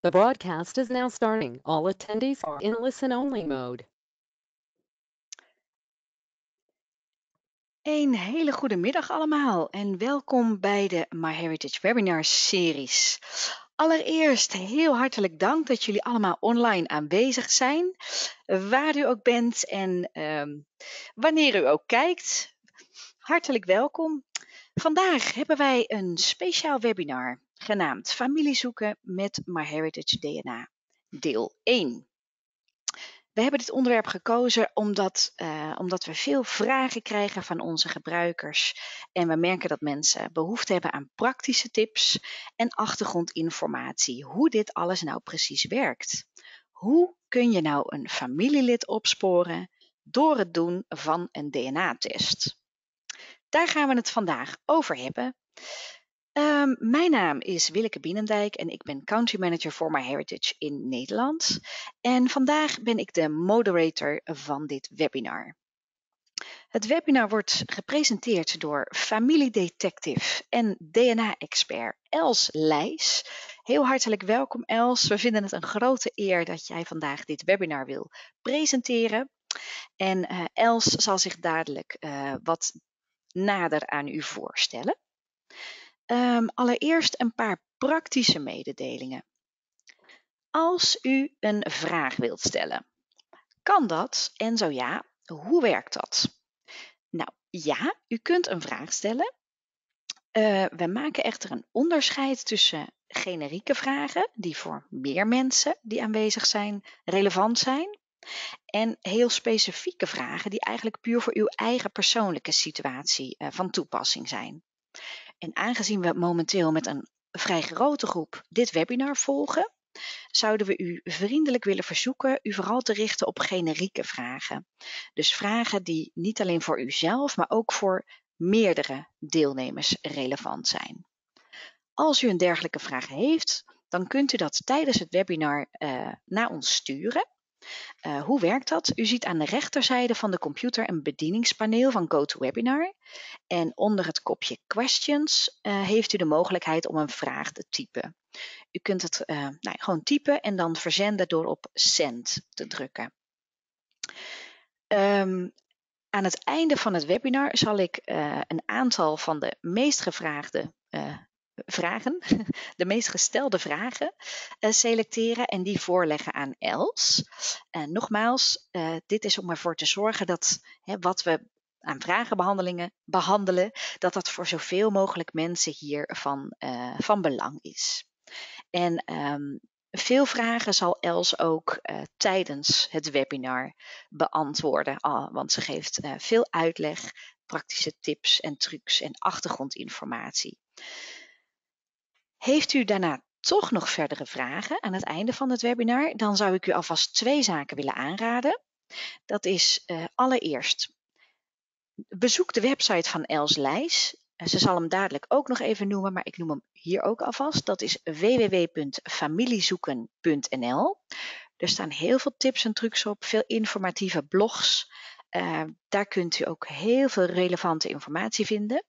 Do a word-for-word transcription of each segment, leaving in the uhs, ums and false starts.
The broadcast is now starting. All attendees are in listen-only mode. Een hele goede middag allemaal en welkom bij de MyHeritage Webinar series. Allereerst heel hartelijk dank dat jullie allemaal online aanwezig zijn, waar u ook bent en um, wanneer u ook kijkt. Hartelijk welkom. Vandaag hebben wij een speciaal webinar genaamd Familie zoeken met MyHeritage D N A, deel één. We hebben dit onderwerp gekozen omdat, uh, omdat we veel vragen krijgen van onze gebruikers. En we merken dat mensen behoefte hebben aan praktische tips en achtergrondinformatie. Hoe dit alles nou precies werkt. Hoe kun je nou een familielid opsporen door het doen van een D N A-test? Daar gaan we het vandaag over hebben. Um, mijn naam is Willeke Bienendijk en ik ben Country Manager voor MyHeritage in Nederland. En vandaag ben ik de moderator van dit webinar. Het webinar wordt gepresenteerd door familiedetective en D N A-expert Els Leijs. Heel hartelijk welkom Els. We vinden het een grote eer dat jij vandaag dit webinar wil presenteren. En uh, Els zal zich dadelijk uh, wat nader aan u voorstellen. Um, allereerst een paar praktische mededelingen. Als u een vraag wilt stellen, kan dat? En zo ja, hoe werkt dat? Nou ja, u kunt een vraag stellen. Uh, we maken echter een onderscheid tussen generieke vragen, die voor meer mensen die aanwezig zijn relevant zijn, en heel specifieke vragen die eigenlijk puur voor uw eigen persoonlijke situatie uh, van toepassing zijn. En aangezien we momenteel met een vrij grote groep dit webinar volgen, zouden we u vriendelijk willen verzoeken u vooral te richten op generieke vragen. Dus vragen die niet alleen voor uzelf, maar ook voor meerdere deelnemers relevant zijn. Als u een dergelijke vraag heeft, dan kunt u dat tijdens het webinar uh, naar ons sturen. Uh, hoe werkt dat? U ziet aan de rechterzijde van de computer een bedieningspaneel van GoToWebinar. En onder het kopje Questions uh, heeft u de mogelijkheid om een vraag te typen. U kunt het uh, nou, gewoon typen en dan verzenden door op Send te drukken. Um, aan het einde van het webinar zal ik uh, een aantal van de meest gevraagde uh, vragen, de meest gestelde vragen uh, selecteren en die voorleggen aan Els. Uh, nogmaals, uh, dit is om ervoor te zorgen dat hè, wat we aan vragenbehandelingen behandelen, dat dat voor zoveel mogelijk mensen hiervan uh, van belang is. En um, veel vragen zal Els ook uh, tijdens het webinar beantwoorden, uh, want ze geeft uh, veel uitleg, praktische tips en trucs en achtergrondinformatie. Heeft u daarna toch nog verdere vragen aan het einde van het webinar, dan zou ik u alvast twee zaken willen aanraden. Dat is uh, allereerst, bezoek de website van Els Leijs. Ze zal hem dadelijk ook nog even noemen, maar ik noem hem hier ook alvast. Dat is w w w punt familiezoeken punt n l. Er staan heel veel tips en trucs op, veel informatieve blogs. Uh, daar kunt u ook heel veel relevante informatie vinden.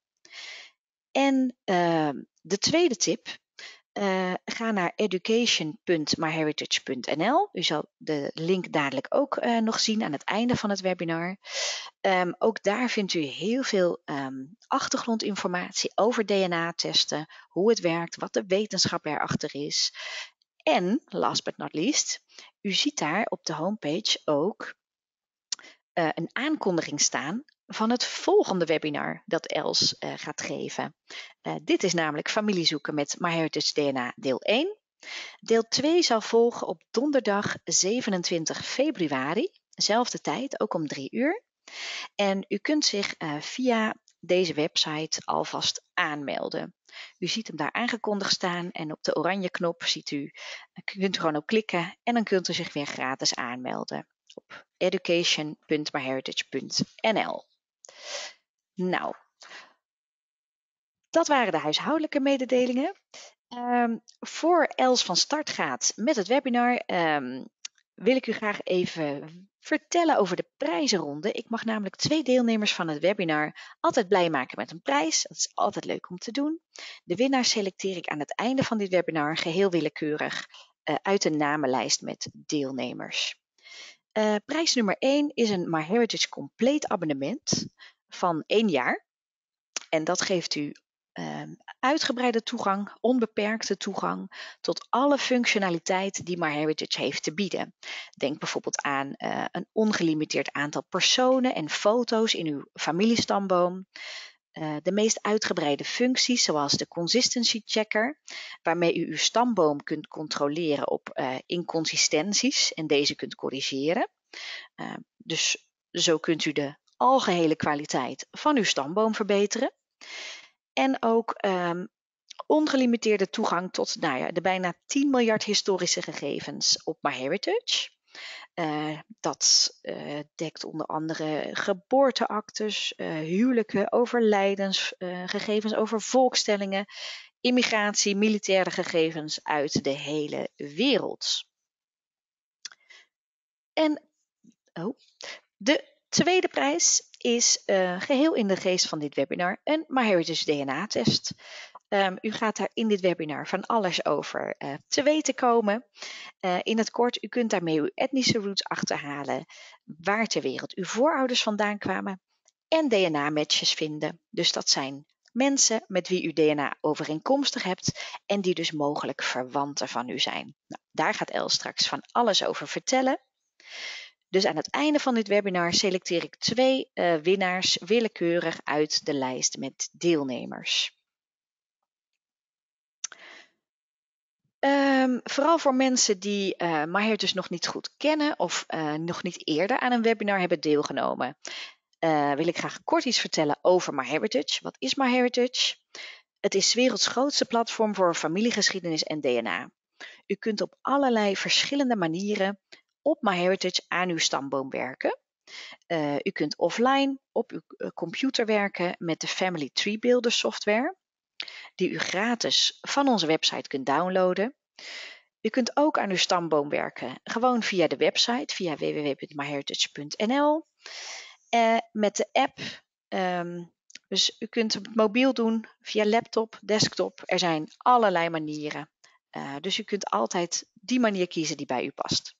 En uh, de tweede tip, uh, ga naar education punt myheritage punt n l. U zal de link dadelijk ook uh, nog zien aan het einde van het webinar. Um, ook daar vindt u heel veel um, achtergrondinformatie over D N A-testen, hoe het werkt, wat de wetenschap erachter is. En, last but not least, u ziet daar op de homepage ook uh, een aankondiging staan van het volgende webinar dat Els uh, gaat geven. Uh, dit is namelijk familiezoeken met MyHeritage D N A deel één. Deel twee zal volgen op donderdag zevenentwintig februari, dezelfde tijd, ook om drie uur. En u kunt zich uh, via deze website alvast aanmelden. U ziet hem daar aangekondigd staan en op de oranje knop ziet u, kunt u gewoon op klikken en dan kunt u zich weer gratis aanmelden op education punt myheritage punt n l. Nou, dat waren de huishoudelijke mededelingen. Um, voor Els van start gaat met het webinar, um, wil ik u graag even vertellen over de prijzenronde. Ik mag namelijk twee deelnemers van het webinar altijd blij maken met een prijs. Dat is altijd leuk om te doen. De winnaar selecteer ik aan het einde van dit webinar geheel willekeurig uh, uit de namenlijst met deelnemers. Uh, prijs nummer één is een MyHeritage compleet abonnement van één jaar. En dat geeft u uh, uitgebreide toegang, onbeperkte toegang tot alle functionaliteit die MyHeritage heeft te bieden. Denk bijvoorbeeld aan uh, een ongelimiteerd aantal personen en foto's in uw familiestamboom. Uh, de meest uitgebreide functies zoals de consistency checker, waarmee u uw stamboom kunt controleren op uh, inconsistenties en deze kunt corrigeren. Uh, dus zo kunt u de algehele kwaliteit van uw stamboom verbeteren. En ook um, ongelimiteerde toegang tot nou ja, de bijna tien miljard historische gegevens op MyHeritage. Uh, dat uh, dekt onder andere geboorteactes, uh, huwelijken, overlijdens, uh, gegevens over volkstellingen, immigratie, militaire gegevens uit de hele wereld. En oh, de tweede prijs is uh, geheel in de geest van dit webinar een MyHeritage D N A-test. Um, u gaat daar in dit webinar van alles over uh, te weten komen. Uh, in het kort, u kunt daarmee uw etnische roots achterhalen, waar ter wereld uw voorouders vandaan kwamen en D N A-matches vinden. Dus dat zijn mensen met wie u D N A overeenkomstig hebt en die dus mogelijk verwanten van u zijn. Nou, daar gaat Els straks van alles over vertellen. Dus aan het einde van dit webinar selecteer ik twee uh, winnaars willekeurig uit de lijst met deelnemers. Um, vooral voor mensen die uh, MyHeritage nog niet goed kennen of uh, nog niet eerder aan een webinar hebben deelgenomen, uh, wil ik graag kort iets vertellen over MyHeritage. Wat is MyHeritage? Het is 's werelds grootste platform voor familiegeschiedenis en D N A. U kunt op allerlei verschillende manieren op MyHeritage aan uw stamboom werken. Uh, u kunt offline op uw uh, computer werken met de Family Tree Builder software, die u gratis van onze website kunt downloaden. U kunt ook aan uw stamboom werken, gewoon via de website, via w w w punt myheritage punt n l. Uh, met de app, um, dus u kunt het mobiel doen, via laptop, desktop. Er zijn allerlei manieren. Uh, dus u kunt altijd die manier kiezen die bij u past.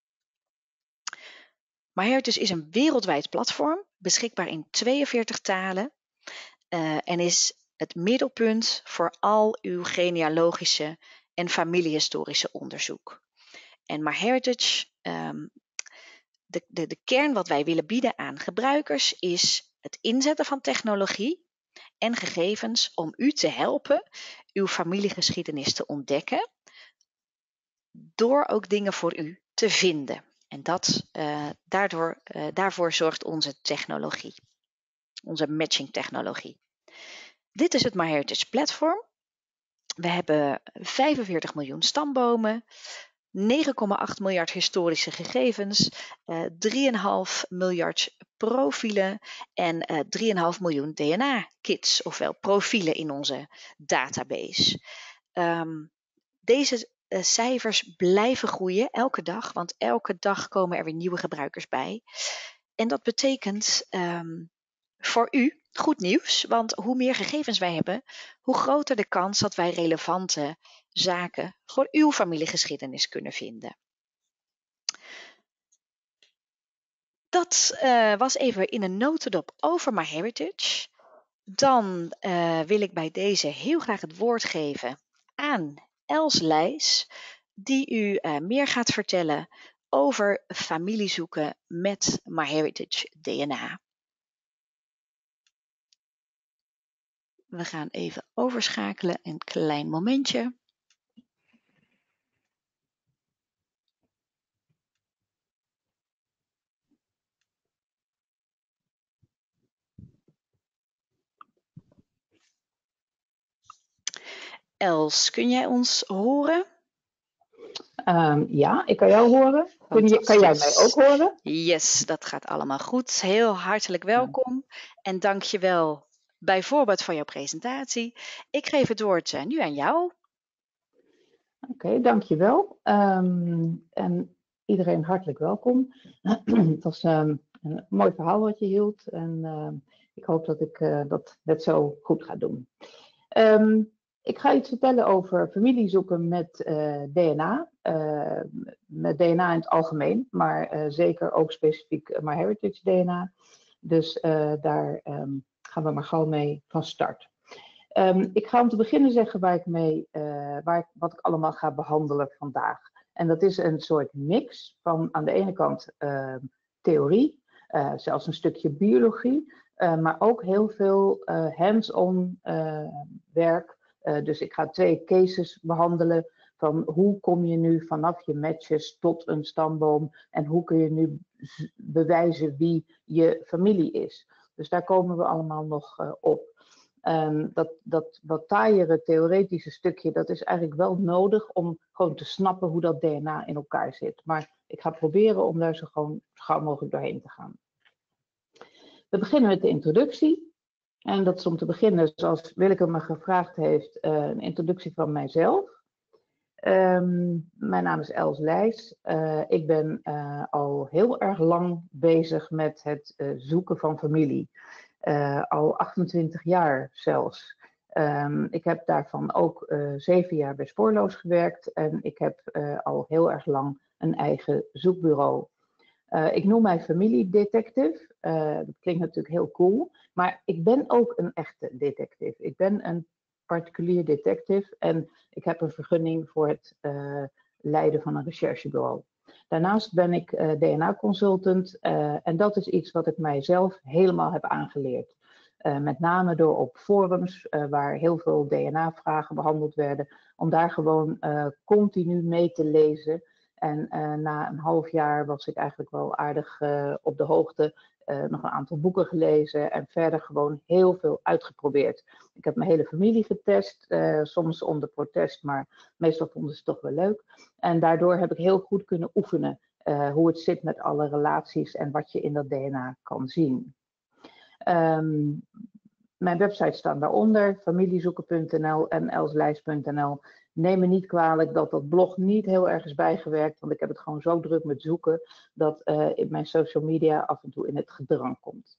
MyHeritage is een wereldwijd platform, beschikbaar in tweeënveertig talen uh, en is het middelpunt voor al uw genealogische en familiehistorische onderzoek. En MyHeritage, um, de, de, de kern wat wij willen bieden aan gebruikers is het inzetten van technologie en gegevens om u te helpen uw familiegeschiedenis te ontdekken, door ook dingen voor u te vinden. En dat, uh, daardoor, uh, daarvoor zorgt onze technologie, onze matching technologie. Dit is het MyHeritage platform. We hebben vijfenveertig miljoen stambomen, negen komma acht miljard historische gegevens, uh, drie komma vijf miljard profielen en uh, drie komma vijf miljoen D N A-kits, ofwel profielen in onze database. Um, deze uh, cijfers blijven groeien elke dag, want elke dag komen er weer nieuwe gebruikers bij. En dat betekent um, voor u goed nieuws, want hoe meer gegevens wij hebben, hoe groter de kans dat wij relevante zaken voor uw familiegeschiedenis kunnen vinden. Dat uh, was even in een notendop over MyHeritage. Dan uh, wil ik bij deze heel graag het woord geven aan Els Leijs, die u uh, meer gaat vertellen over familiezoeken met MyHeritage D N A. We gaan even overschakelen, een klein momentje. Els, kun jij ons horen? Um, ja, ik kan jou horen. Kun, je, kan jij mij ook horen? Yes, dat gaat allemaal goed. Heel hartelijk welkom en dank je wel bijvoorbeeld voor jouw presentatie. Ik geef het woord uh, nu aan jou. Oké, okay, dank je wel. Um, en iedereen hartelijk welkom. Het was um, een mooi verhaal wat je hield en uh, ik hoop dat ik uh, dat net zo goed ga doen. Um, Ik ga iets vertellen over familiezoeken met uh, D N A. uh, met D N A in het algemeen, maar uh, zeker ook specifiek MyHeritage D N A. Dus uh, daar um, gaan we maar gauw mee van start. Um, ik ga om te beginnen zeggen waar ik mee, uh, waar ik, wat ik allemaal ga behandelen vandaag. En dat is een soort mix van aan de ene kant uh, theorie, uh, zelfs een stukje biologie, uh, maar ook heel veel uh, hands-on uh, werk. Uh, dus ik ga twee cases behandelen van hoe kom je nu vanaf je matches tot een stamboom en hoe kun je nu bewijzen wie je familie is. Dus daar komen we allemaal nog uh, op. Um, dat, dat wat taaiere theoretische stukje, dat is eigenlijk wel nodig om gewoon te snappen hoe dat D N A in elkaar zit. Maar ik ga proberen om daar zo gewoon zo gauw mogelijk doorheen te gaan. We beginnen met de introductie. En dat is om te beginnen, zoals Willeke me gevraagd heeft, uh, een introductie van mijzelf. Um, mijn naam is Els Leijs. Uh, ik ben uh, al heel erg lang bezig met het uh, zoeken van familie. Uh, al achtentwintig jaar zelfs. Um, ik heb daarvan ook uh, zeven jaar bij Spoorloos gewerkt en ik heb uh, al heel erg lang een eigen zoekbureau. Uh, ik noem mij familiedetective. Uh, dat klinkt natuurlijk heel cool, maar ik ben ook een echte detective. Ik ben een particulier detective en ik heb een vergunning voor het uh, leiden van een recherchebureau. Daarnaast ben ik uh, D N A-consultant uh, en dat is iets wat ik mijzelf helemaal heb aangeleerd. Uh, met name door op forums uh, waar heel veel D N A-vragen behandeld werden, om daar gewoon uh, continu mee te lezen. En uh, na een half jaar was ik eigenlijk wel aardig uh, op de hoogte, uh, nog een aantal boeken gelezen en verder gewoon heel veel uitgeprobeerd. Ik heb mijn hele familie getest, uh, soms onder protest, maar meestal vonden ze het toch wel leuk. En daardoor heb ik heel goed kunnen oefenen uh, hoe het zit met alle relaties en wat je in dat D N A kan zien. Um, mijn website staan daaronder, familiezoeken punt n l en elslijs punt n l. Neem me niet kwalijk dat dat blog niet heel erg is bijgewerkt, want ik heb het gewoon zo druk met zoeken dat uh, in mijn social media af en toe in het gedrang komt.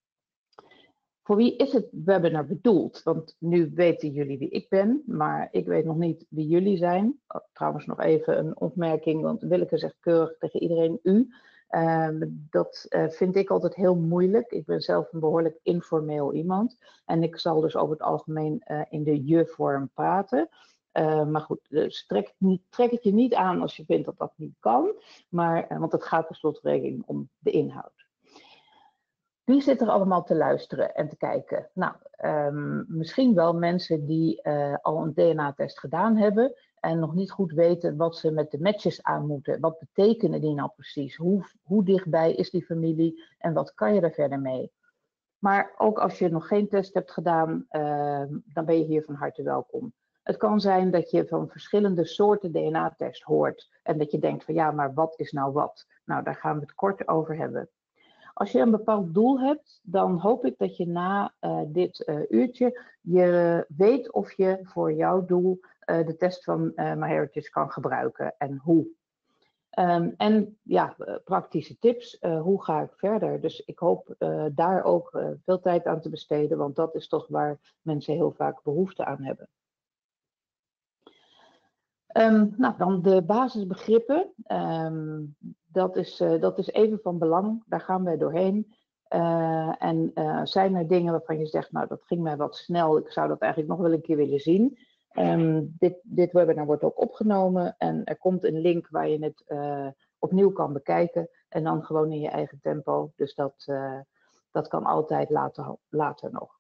Voor wie is het webinar bedoeld? Want nu weten jullie wie ik ben, maar ik weet nog niet wie jullie zijn. Oh, trouwens nog even een opmerking, want Willeke zegt keurig tegen iedereen u. Uh, dat uh, vind ik altijd heel moeilijk. Ik ben zelf een behoorlijk informeel iemand. En ik zal dus over het algemeen uh, in de je-vorm praten. Uh, maar goed, dus trek, het niet, trek het je niet aan als je vindt dat dat niet kan. Maar, uh, want het gaat per slotverrekening om de inhoud. Wie zit er allemaal te luisteren en te kijken? Nou, um, misschien wel mensen die uh, al een D N A-test gedaan hebben en nog niet goed weten wat ze met de matches aan moeten. Wat betekenen die nou precies? Hoe, hoe dichtbij is die familie en wat kan je er verder mee? Maar ook als je nog geen test hebt gedaan, uh, dan ben je hier van harte welkom. Het kan zijn dat je van verschillende soorten D N A-test hoort en dat je denkt van ja, maar wat is nou wat? Nou, daar gaan we het kort over hebben. Als je een bepaald doel hebt, dan hoop ik dat je na uh, dit uh, uurtje je weet of je voor jouw doel uh, de test van uh, MyHeritage kan gebruiken en hoe. Um, en ja, uh, praktische tips, uh, hoe ga ik verder? Dus ik hoop uh, daar ook uh, veel tijd aan te besteden, want dat is toch waar mensen heel vaak behoefte aan hebben. Um, nou, dan de basisbegrippen. Um, dat, is, uh, dat is even van belang. Daar gaan we doorheen. Uh, en uh, zijn er dingen waarvan je zegt, nou dat ging mij wat snel. Ik zou dat eigenlijk nog wel een keer willen zien. Um, dit, dit webinar wordt ook opgenomen. En er komt een link waar je het uh, opnieuw kan bekijken. En dan gewoon in je eigen tempo. Dus dat, uh, dat kan altijd later, later nog.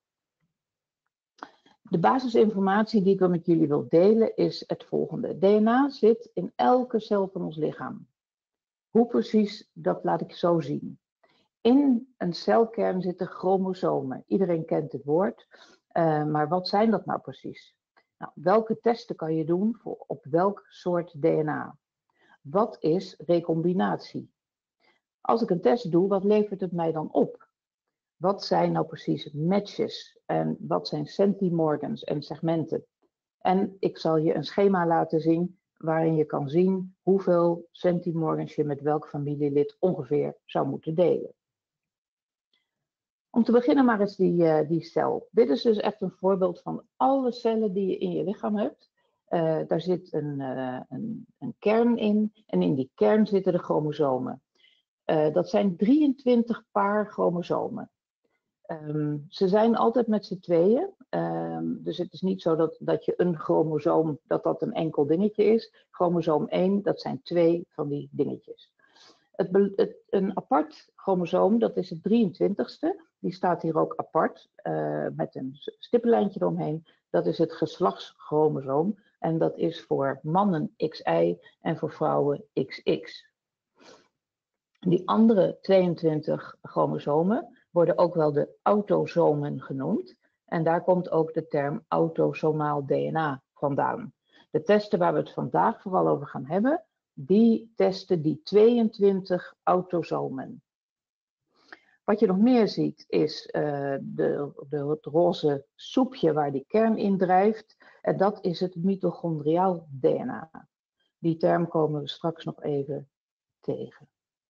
De basisinformatie die ik met jullie wil delen is het volgende. D N A zit in elke cel van ons lichaam. Hoe precies, dat laat ik zo zien. In een celkern zitten chromosomen. Iedereen kent het woord, uh, maar wat zijn dat nou precies? Nou, welke testen kan je doen voor op welk soort D N A? Wat is recombinatie? Als ik een test doe, wat levert het mij dan op? Wat zijn nou precies matches en wat zijn centimorgans en segmenten? En ik zal je een schema laten zien waarin je kan zien hoeveel centimorgans je met welk familielid ongeveer zou moeten delen. Om te beginnen maar eens die, uh, die cel. Dit is dus echt een voorbeeld van alle cellen die je in je lichaam hebt. Uh, daar zit een, uh, een, een kern in en in die kern zitten de chromosomen. Uh, dat zijn drieëntwintig paar chromosomen. Um, ze zijn altijd met z'n tweeën, um, dus het is niet zo dat, dat je een chromosoom, dat dat een enkel dingetje is. Chromosoom één, dat zijn twee van die dingetjes. Het, het, een apart chromosoom, dat is het drieëntwintigste, die staat hier ook apart, uh, met een stippenlijntje eromheen. Dat is het geslachtschromosoom en dat is voor mannen X Y en voor vrouwen X X. Die andere tweeëntwintig chromosomen worden ook wel de autosomen genoemd. En daar komt ook de term autosomaal D N A vandaan. De testen waar we het vandaag vooral over gaan hebben, die testen die tweeëntwintig autosomen. Wat je nog meer ziet is uh, de, de, het roze soepje waar die kern in drijft. En dat is het mitochondriaal D N A. Die term komen we straks nog even tegen.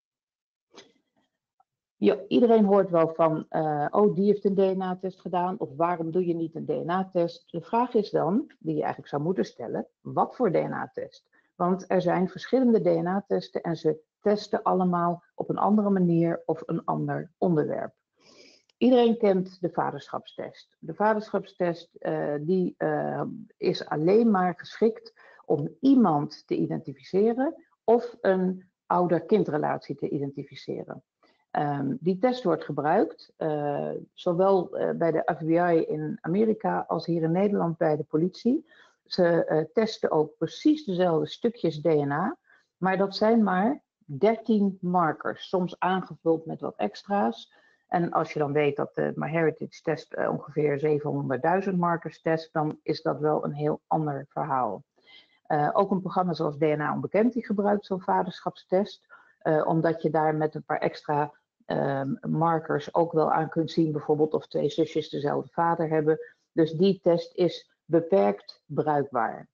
Ja, iedereen hoort wel van, uh, oh, die heeft een D N A-test gedaan, of waarom doe je niet een D N A-test? De vraag is dan, die je eigenlijk zou moeten stellen, wat voor D N A-test? Want er zijn verschillende D N A-testen en ze testen allemaal op een andere manier of een ander onderwerp. Iedereen kent de vaderschapstest. De vaderschapstest uh, die, uh, is alleen maar geschikt om iemand te identificeren of een ouder-kindrelatie te identificeren. Um, die test wordt gebruikt, uh, zowel uh, bij de F B I in Amerika als hier in Nederland bij de politie. Ze uh, testen ook precies dezelfde stukjes D N A, maar dat zijn maar dertien markers, soms aangevuld met wat extra's. En als je dan weet dat de MyHeritage test uh, ongeveer zevenhonderdduizend markers test, dan is dat wel een heel ander verhaal. Uh, ook een programma zoals D N A Onbekend die gebruikt zo'n vaderschapstest, uh, omdat je daar met een paar extra Um, markers ook wel aan kunt zien, bijvoorbeeld of twee zusjes dezelfde vader hebben. Dus die test is beperkt bruikbaar.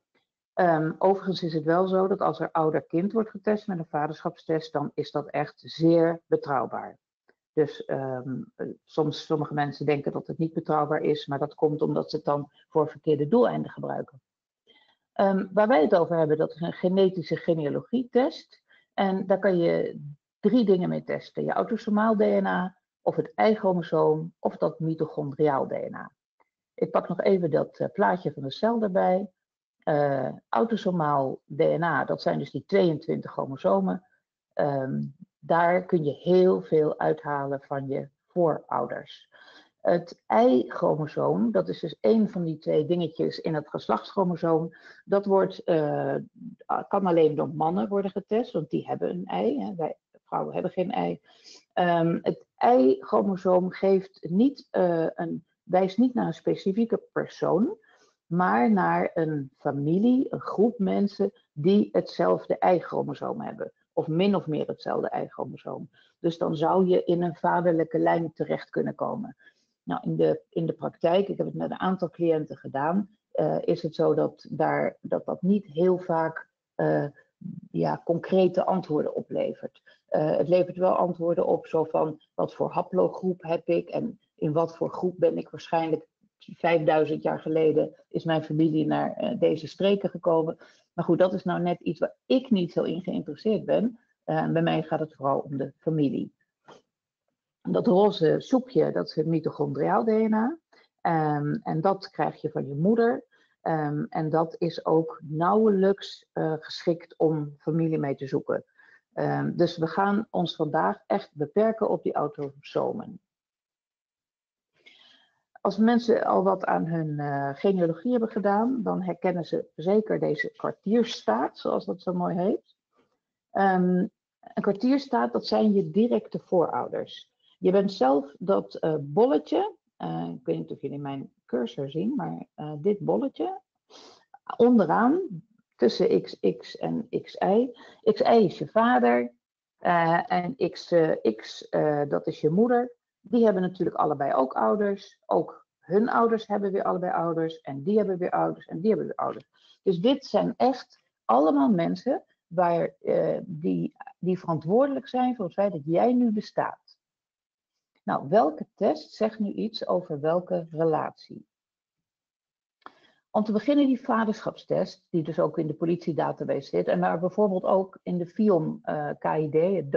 Um, overigens is het wel zo dat als er ouder-kind wordt getest met een vaderschapstest, dan is dat echt zeer betrouwbaar. Dus um, soms sommige mensen denken dat het niet betrouwbaar is, maar dat komt omdat ze het dan voor verkeerde doeleinden gebruiken. Um, waar wij het over hebben, dat is een genetische genealogietest. En daar kan je drie dingen mee testen. Je autosomaal D N A, of het Y-chromosoom, of dat mitochondriaal D N A. Ik pak nog even dat uh, plaatje van de cel erbij. Uh, autosomaal D N A, dat zijn dus die tweeëntwintig chromosomen. Um, daar kun je heel veel uithalen van je voorouders. Het Y-chromosoom, dat is dus één van die twee dingetjes in het geslachtschromosoom, dat wordt, uh, kan alleen door mannen worden getest, want die hebben een ei. Hè. Wij vrouwen hebben geen ei. Um, het Y-chromosoom geeft niet, uh, een, wijst niet naar een specifieke persoon, maar naar een familie, een groep mensen die hetzelfde Y-chromosoom hebben. Of min of meer hetzelfde Y-chromosoom. Dus dan zou je in een vaderlijke lijn terecht kunnen komen. Nou, in de, in de praktijk, ik heb het met een aantal cliënten gedaan, uh, is het zo dat, daar, dat dat niet heel vaak uh, ja, concrete antwoorden oplevert. Uh, het levert wel antwoorden op, zo van wat voor haplogroep heb ik en in wat voor groep ben ik waarschijnlijk vijfduizend jaar geleden is mijn familie naar uh, deze streken gekomen. Maar goed, dat is nou net iets waar ik niet zo in geïnteresseerd ben. Uh, bij mij gaat het vooral om de familie. Dat roze soepje, dat is het mitochondriaal D N A. Um, en dat krijg je van je moeder. Um, en dat is ook nauwelijks uh, geschikt om familie mee te zoeken. Um, dus we gaan ons vandaag echt beperken op die autosomen. Als mensen al wat aan hun uh, genealogie hebben gedaan, dan herkennen ze zeker deze kwartierstaat, zoals dat zo mooi heet. Um, een kwartierstaat, dat zijn je directe voorouders. Je bent zelf dat uh, bolletje, uh, ik weet niet of jullie mijn cursor zien, maar uh, dit bolletje, onderaan, tussen X X en X Y. X Y is je vader uh, en X X, uh, dat is je moeder. Die hebben natuurlijk allebei ook ouders. Ook hun ouders hebben weer allebei ouders. En die hebben weer ouders en die hebben weer ouders. Dus dit zijn echt allemaal mensen waar, uh, die, die verantwoordelijk zijn voor het feit dat jij nu bestaat. Nou, welke test zegt nu iets over welke relatie? Om te beginnen die vaderschapstest, die dus ook in de politiedatabase zit. En waar bijvoorbeeld ook in de FIOM uh, K I D, het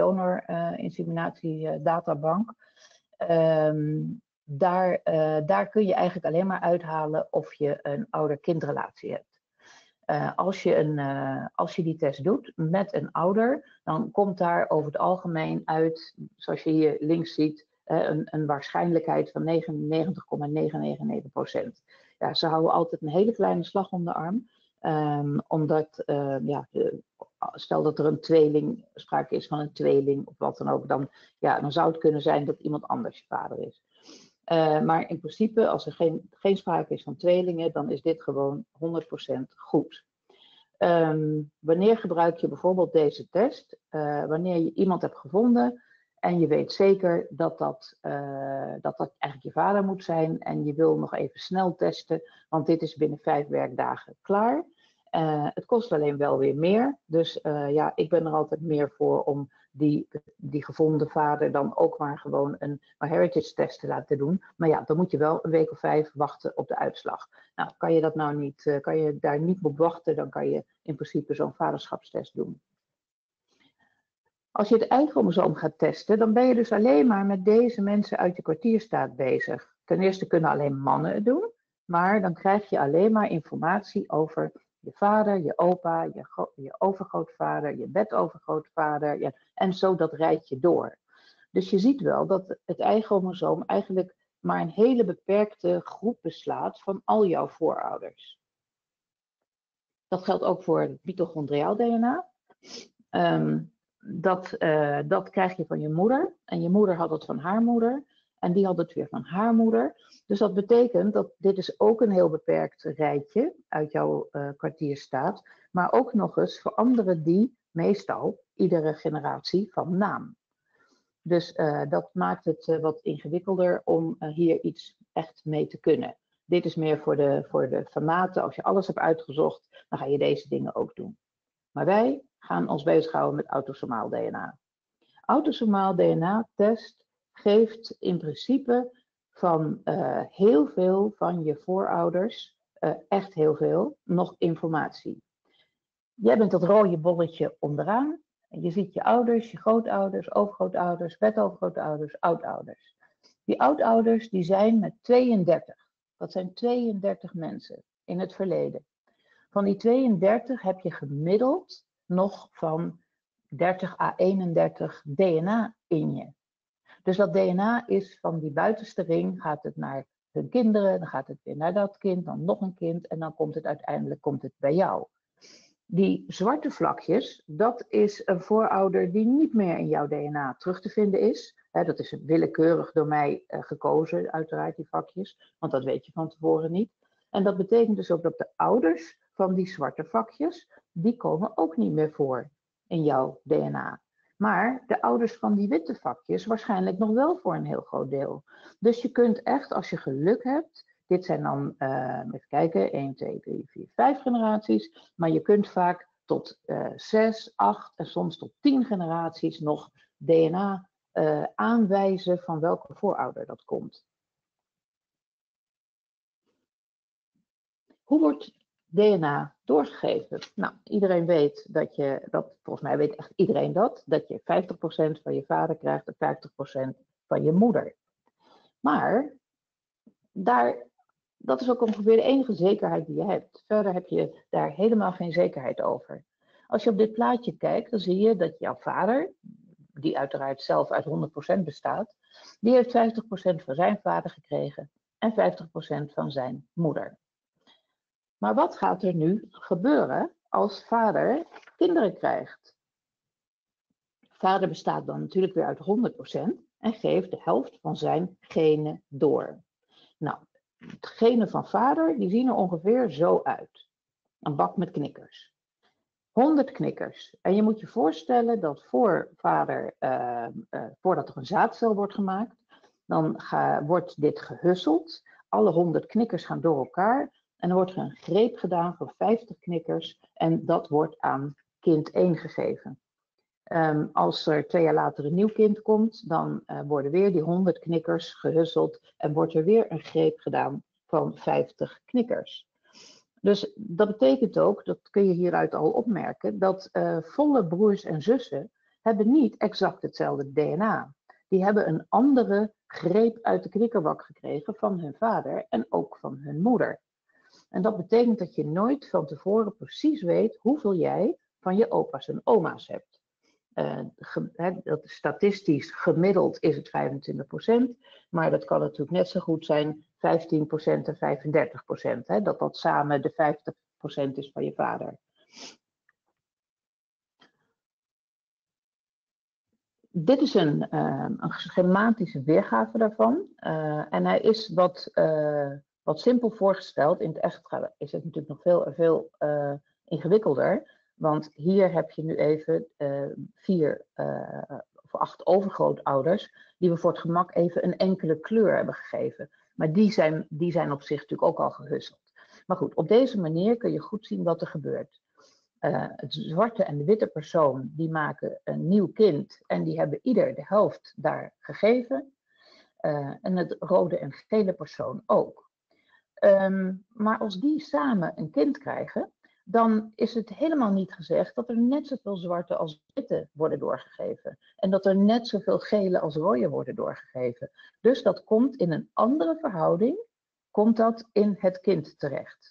donor-inseminatie-databank. Uh, um, daar, uh, daar kun je eigenlijk alleen maar uithalen of je een ouder-kindrelatie hebt. Uh, als, je een, uh, als je die test doet met een ouder, dan komt daar over het algemeen uit, zoals je hier links ziet, uh, een, een waarschijnlijkheid van negenennegentig komma negenhonderdnegenennegentig procent. Ja, ze houden altijd een hele kleine slag om de arm, um, omdat, uh, ja, de, stel dat er een tweeling, sprake is van een tweeling of wat dan ook, dan, ja, dan zou het kunnen zijn dat iemand anders je vader is. Uh, maar in principe, als er geen, geen sprake is van tweelingen, dan is dit gewoon honderd procent goed. Um, wanneer gebruik je bijvoorbeeld deze test? Uh, wanneer je iemand hebt gevonden en je weet zeker dat dat, uh, dat dat eigenlijk je vader moet zijn en je wil nog even snel testen, want dit is binnen vijf werkdagen klaar. Uh, het kost alleen wel weer meer, dus uh, ja, ik ben er altijd meer voor om die, die gevonden vader dan ook maar gewoon een MyHeritage test te laten doen. Maar ja, dan moet je wel een week of vijf wachten op de uitslag. Nou, kan je dat nou niet, uh, kan je daar niet op wachten, dan kan je in principe zo'n vaderschapstest doen. Als je het Y-chromosoom gaat testen, dan ben je dus alleen maar met deze mensen uit je kwartierstaat bezig. Ten eerste kunnen alleen mannen het doen, maar dan krijg je alleen maar informatie over je vader, je opa, je, je overgrootvader, je bedovergrootvader, ja, en zo dat rijtje door. Dus je ziet wel dat het Y-chromosoom eigenlijk maar een hele beperkte groep beslaat van al jouw voorouders. Dat geldt ook voor het mitochondriaal D N A. Um, dat, uh, dat krijg je van je moeder. En je moeder had het van haar moeder. En die had het weer van haar moeder. Dus dat betekent dat dit is ook een heel beperkt rijtje uit jouw uh, kwartierstaat. Maar ook nog eens veranderen die meestal iedere generatie van naam. Dus uh, dat maakt het uh, wat ingewikkelder om uh, hier iets echt mee te kunnen. Dit is meer voor de, voor de fanaten. Als je alles hebt uitgezocht, dan ga je deze dingen ook doen. Maar wij gaan ons bezighouden met autosomaal D N A. Autosomaal D N A-test geeft in principe van uh, heel veel van je voorouders, uh, echt heel veel, nog informatie. Jij bent dat rode bolletje onderaan. Je ziet je ouders, je grootouders, overgrootouders, bedovergrootouders, oudouders. Die oudouders die zijn met tweeëndertig. Dat zijn tweeëndertig mensen in het verleden. Van die tweeëndertig heb je gemiddeld nog van dertig à eenendertig D N A in je. Dus dat D N A is van die buitenste ring, gaat het naar hun kinderen, dan gaat het weer naar dat kind, dan nog een kind en dan komt het uiteindelijk komt het bij jou. Die zwarte vlakjes, dat is een voorouder die niet meer in jouw D N A terug te vinden is. He, dat is willekeurig door mij uh, gekozen, uiteraard die vakjes, want dat weet je van tevoren niet. En dat betekent dus ook dat de ouders van die zwarte vakjes, die komen ook niet meer voor in jouw D N A. Maar de ouders van die witte vakjes waarschijnlijk nog wel voor een heel groot deel. Dus je kunt echt, als je geluk hebt, dit zijn dan, uh, even kijken, één, twee, drie, vier, vijf generaties. Maar je kunt vaak tot uh, zes, acht en soms tot tien generaties nog D N A uh, aanwijzen van welke voorouder dat komt. Hoe wordt D N A doorgegeven? Nou, iedereen weet dat je, dat, volgens mij weet echt iedereen dat, dat je vijftig procent van je vader krijgt en vijftig procent van je moeder. Maar daar, dat is ook ongeveer de enige zekerheid die je hebt. Verder heb je daar helemaal geen zekerheid over. Als je op dit plaatje kijkt, dan zie je dat jouw vader, die uiteraard zelf uit honderd procent bestaat, die heeft vijftig procent van zijn vader gekregen en vijftig procent van zijn moeder. Maar wat gaat er nu gebeuren als vader kinderen krijgt? Vader bestaat dan natuurlijk weer uit honderd procent en geeft de helft van zijn genen door. Nou, de genen van vader die zien er ongeveer zo uit. Een bak met knikkers. honderd knikkers. En je moet je voorstellen dat voor vader, uh, uh, voordat er een zaadcel wordt gemaakt, dan ga, wordt dit gehusseld. Alle honderd knikkers gaan door elkaar. En dan wordt er een greep gedaan van vijftig knikkers en dat wordt aan kind één gegeven. Um, als er twee jaar later een nieuw kind komt, dan uh, worden weer die honderd knikkers gehusseld en wordt er weer een greep gedaan van vijftig knikkers. Dus dat betekent ook, dat kun je hieruit al opmerken, dat uh, volle broers en zussen hebben niet exact hetzelfde D N A. Die hebben een andere greep uit de knikkerbak gekregen van hun vader en ook van hun moeder. En dat betekent dat je nooit van tevoren precies weet hoeveel jij van je opa's en oma's hebt. Uh, ge, he, dat is statistisch gemiddeld is het vijfentwintig procent, maar dat kan natuurlijk net zo goed zijn vijftien procent en vijfendertig procent. Hè, dat dat samen de vijftig procent is van je vader. Dit is een, uh, een schematische weergave daarvan. Uh, en hij is wat, uh, wat simpel voorgesteld. In het echt is het natuurlijk nog veel, veel uh, ingewikkelder. Want hier heb je nu even uh, vier uh, of acht overgrootouders die we voor het gemak even een enkele kleur hebben gegeven. Maar die zijn, die zijn op zich natuurlijk ook al gehusseld. Maar goed, op deze manier kun je goed zien wat er gebeurt. Uh, het zwarte en de witte persoon die maken een nieuw kind en die hebben ieder de helft daar gegeven. Uh, en het rode en gele persoon ook. Um, maar als die samen een kind krijgen, dan is het helemaal niet gezegd dat er net zoveel zwarte als witte worden doorgegeven. En dat er net zoveel gele als rode worden doorgegeven. Dus dat komt in een andere verhouding, komt dat in het kind terecht.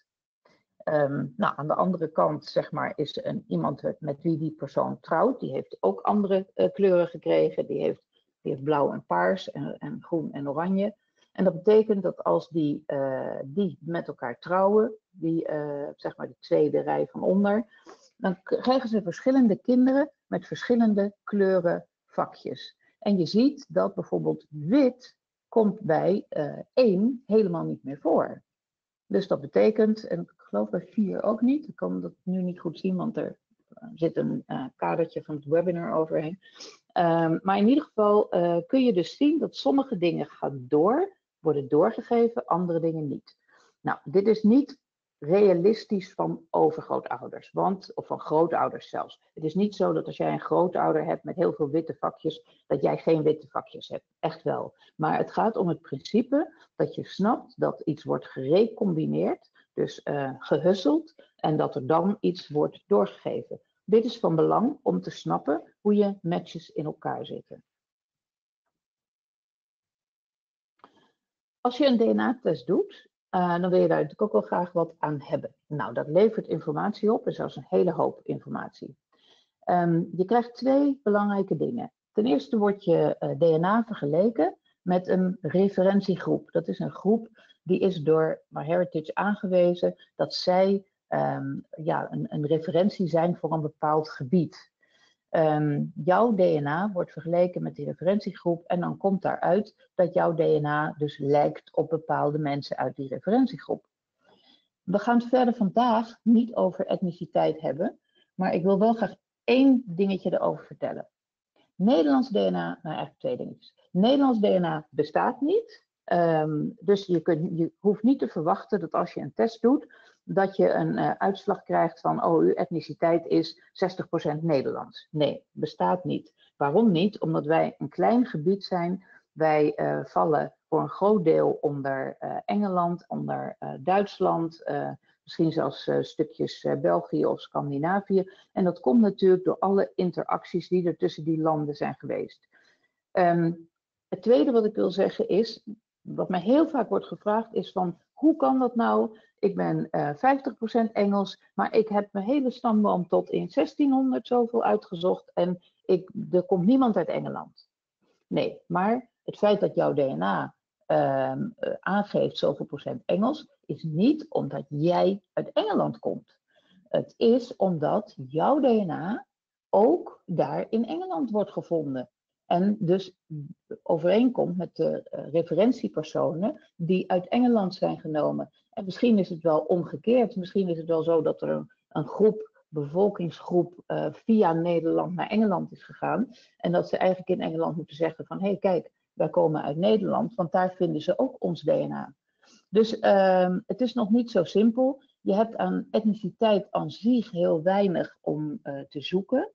Um, nou, aan de andere kant, zeg maar, is een, iemand met wie die persoon trouwt. Die heeft ook andere uh, kleuren gekregen. Die heeft, die heeft blauw en paars en, en groen en oranje. En dat betekent dat als die, uh, die met elkaar trouwen, die, uh, zeg maar de tweede rij van onder, dan krijgen ze verschillende kinderen met verschillende kleuren vakjes. En je ziet dat bijvoorbeeld wit komt bij uh, één helemaal niet meer voor. Dus dat betekent, en ik geloof bij vier ook niet, ik kan dat nu niet goed zien, want er zit een uh, kadertje van het webinar overheen. Um, maar in ieder geval uh, kun je dus zien dat sommige dingen gaan door, worden doorgegeven, andere dingen niet. Nou, dit is niet realistisch van overgrootouders, want, of van grootouders zelfs. Het is niet zo dat als jij een grootouder hebt met heel veel witte vakjes, dat jij geen witte vakjes hebt. Echt wel. Maar het gaat om het principe dat je snapt dat iets wordt gerecombineerd, dus uh, gehusseld, en dat er dan iets wordt doorgegeven. Dit is van belang om te snappen hoe je matches in elkaar zitten. Als je een D N A-test doet, uh, dan wil je daar natuurlijk ook wel graag wat aan hebben. Nou, dat levert informatie op, en zelfs een hele hoop informatie. Um, je krijgt twee belangrijke dingen. Ten eerste wordt je uh, D N A vergeleken met een referentiegroep. Dat is een groep die is door MyHeritage aangewezen dat zij um, ja, een, een referentie zijn voor een bepaald gebied. Um, jouw D N A wordt vergeleken met die referentiegroep en dan komt daaruit dat jouw D N A dus lijkt op bepaalde mensen uit die referentiegroep. We gaan het verder vandaag niet over etniciteit hebben, maar ik wil wel graag één dingetje erover vertellen. Nederlands D N A, nou eigenlijk twee dingetjes. Nederlands D N A bestaat niet, um, dus je, kunt, je hoeft niet te verwachten dat als je een test doet, dat je een uh, uitslag krijgt van, oh, uw etniciteit is zestig procent Nederlands. Nee, bestaat niet. Waarom niet? Omdat wij een klein gebied zijn. Wij uh, vallen voor een groot deel onder uh, Engeland, onder uh, Duitsland, uh, misschien zelfs uh, stukjes uh, België of Scandinavië. En dat komt natuurlijk door alle interacties die er tussen die landen zijn geweest. Um, het tweede wat ik wil zeggen is, wat mij heel vaak wordt gevraagd is van, hoe kan dat nou? Ik ben uh, vijftig procent Engels, maar ik heb mijn hele stamboom tot in zestienhonderd zoveel uitgezocht en ik, er komt niemand uit Engeland. Nee, maar het feit dat jouw D N A uh, uh, aangeeft zoveel procent Engels, is niet omdat jij uit Engeland komt. Het is omdat jouw D N A ook daar in Engeland wordt gevonden. En dus overeenkomt met de uh, referentiepersonen die uit Engeland zijn genomen. En misschien is het wel omgekeerd. Misschien is het wel zo dat er een, een groep, bevolkingsgroep uh, via Nederland naar Engeland is gegaan. En dat ze eigenlijk in Engeland moeten zeggen van, hé hey, kijk, wij komen uit Nederland, want daar vinden ze ook ons D N A. Dus uh, het is nog niet zo simpel. Je hebt aan etniciteit aan zich heel weinig om uh, te zoeken.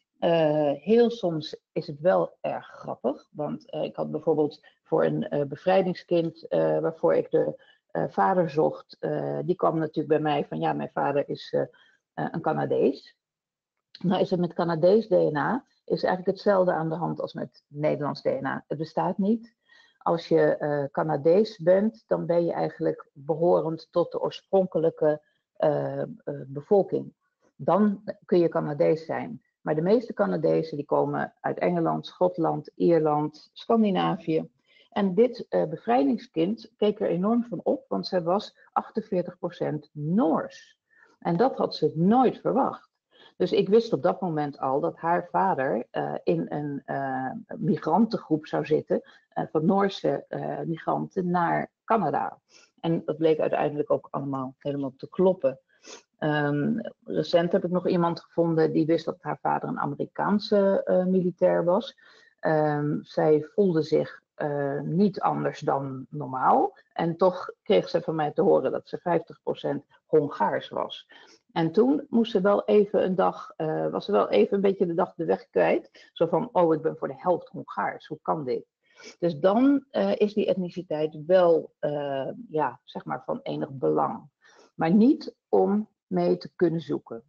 Uh, heel soms is het wel erg grappig, want uh, ik had bijvoorbeeld voor een uh, bevrijdingskind uh, waarvoor ik de uh, vader zocht, uh, die kwam natuurlijk bij mij van ja, mijn vader is uh, uh, een Canadees. Nou is het met Canadees D N A is eigenlijk hetzelfde aan de hand als met Nederlands D N A. Het bestaat niet. Als je uh, Canadees bent, dan ben je eigenlijk behorend tot de oorspronkelijke uh, uh, bevolking. Dan kun je Canadees zijn. Maar de meeste Canadezen die komen uit Engeland, Schotland, Ierland, Scandinavië. En dit uh, bevrijdingskind keek er enorm van op, want zij was achtenveertig procent Noors. En dat had ze nooit verwacht. Dus ik wist op dat moment al dat haar vader uh, in een uh, migrantengroep zou zitten, uh, van Noorse uh, migranten naar Canada. En dat bleek uiteindelijk ook allemaal helemaal te kloppen. Um, recent heb ik nog iemand gevonden die wist dat haar vader een Amerikaanse uh, militair was. Um, zij voelde zich uh, niet anders dan normaal. En toch kreeg ze van mij te horen dat ze vijftig procent Hongaars was. En toen moest ze wel even een dag, uh, was ze wel even een beetje de dag de weg kwijt. Zo van, oh, ik ben voor de helft Hongaars, hoe kan dit? Dus dan uh, is die etniciteit wel, uh, ja, zeg maar van enig belang. Maar niet om mee te kunnen zoeken.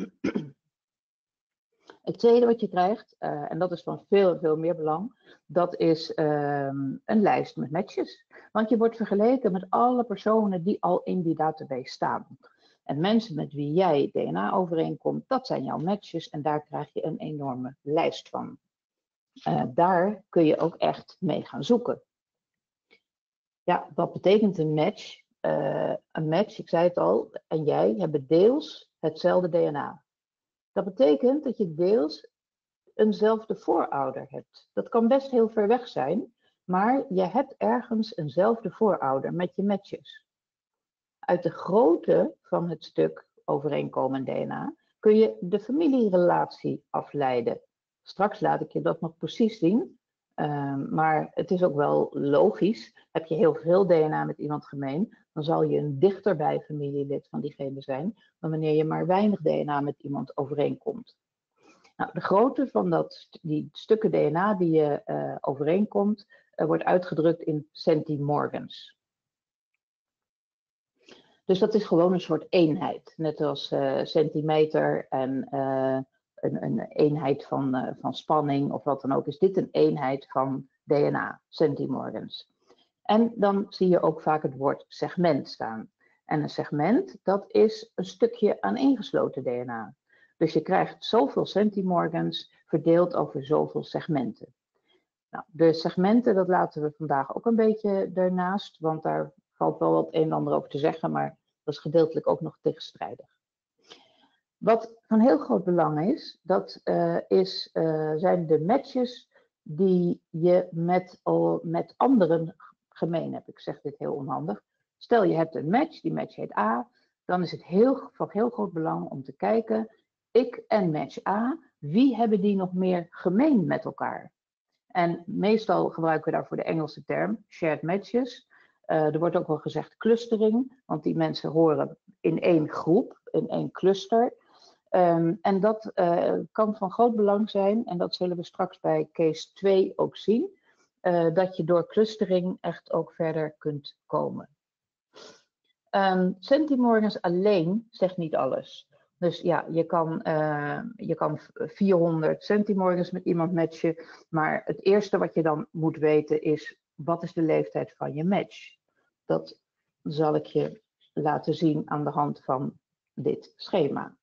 Het tweede wat je krijgt, uh, en dat is van veel, veel meer belang, dat is uh, een lijst met matches. Want je wordt vergeleken met alle personen die al in die database staan. En mensen met wie jij D N A overeenkomt, dat zijn jouw matches en daar krijg je een enorme lijst van. Uh, daar kun je ook echt mee gaan zoeken. Ja, wat betekent een match? Uh, een match, ik zei het al, en jij hebben deels hetzelfde D N A. Dat betekent dat je deels eenzelfde voorouder hebt. Dat kan best heel ver weg zijn, maar je hebt ergens eenzelfde voorouder met je matches. Uit de grootte van het stuk overeenkomend D N A kun je de familierelatie afleiden. Straks laat ik je dat nog precies zien. Uh, maar het is ook wel logisch. Heb je heel veel D N A met iemand gemeen, dan zal je een dichterbij familielid van diegene zijn dan wanneer je maar weinig D N A met iemand overeenkomt. Nou, de grootte van dat, die stukken D N A die je uh, overeenkomt, uh, wordt uitgedrukt in centimorgans. Dus dat is gewoon een soort eenheid, net als uh, centimeter en uh, een, een eenheid van, uh, van spanning of wat dan ook, is dit een eenheid van D N A, centimorgans. En dan zie je ook vaak het woord segment staan. En een segment, dat is een stukje aaneengesloten D N A. Dus je krijgt zoveel centimorgans verdeeld over zoveel segmenten. Nou, de segmenten, dat laten we vandaag ook een beetje ernaast, want daar valt wel wat een en ander over te zeggen, maar dat is gedeeltelijk ook nog tegenstrijdig. Wat van heel groot belang is, dat uh, is, uh, zijn de matches die je met, uh, met anderen gemeen hebt. Ik zeg dit heel onhandig. Stel je hebt een match, die match heet A, dan is het heel, van heel groot belang om te kijken, ik en match A, wie hebben die nog meer gemeen met elkaar? En meestal gebruiken we daarvoor de Engelse term, shared matches. Uh, er wordt ook wel gezegd clustering, want die mensen horen in één groep, in één cluster. Um, en dat uh, kan van groot belang zijn, en dat zullen we straks bij case twee ook zien, uh, dat je door clustering echt ook verder kunt komen. Um, centimorgans alleen zegt niet alles. Dus ja, je kan, uh, je kan vierhonderd centimorgans met iemand matchen, maar het eerste wat je dan moet weten is, wat is de leeftijd van je match? Dat zal ik je laten zien aan de hand van dit schema.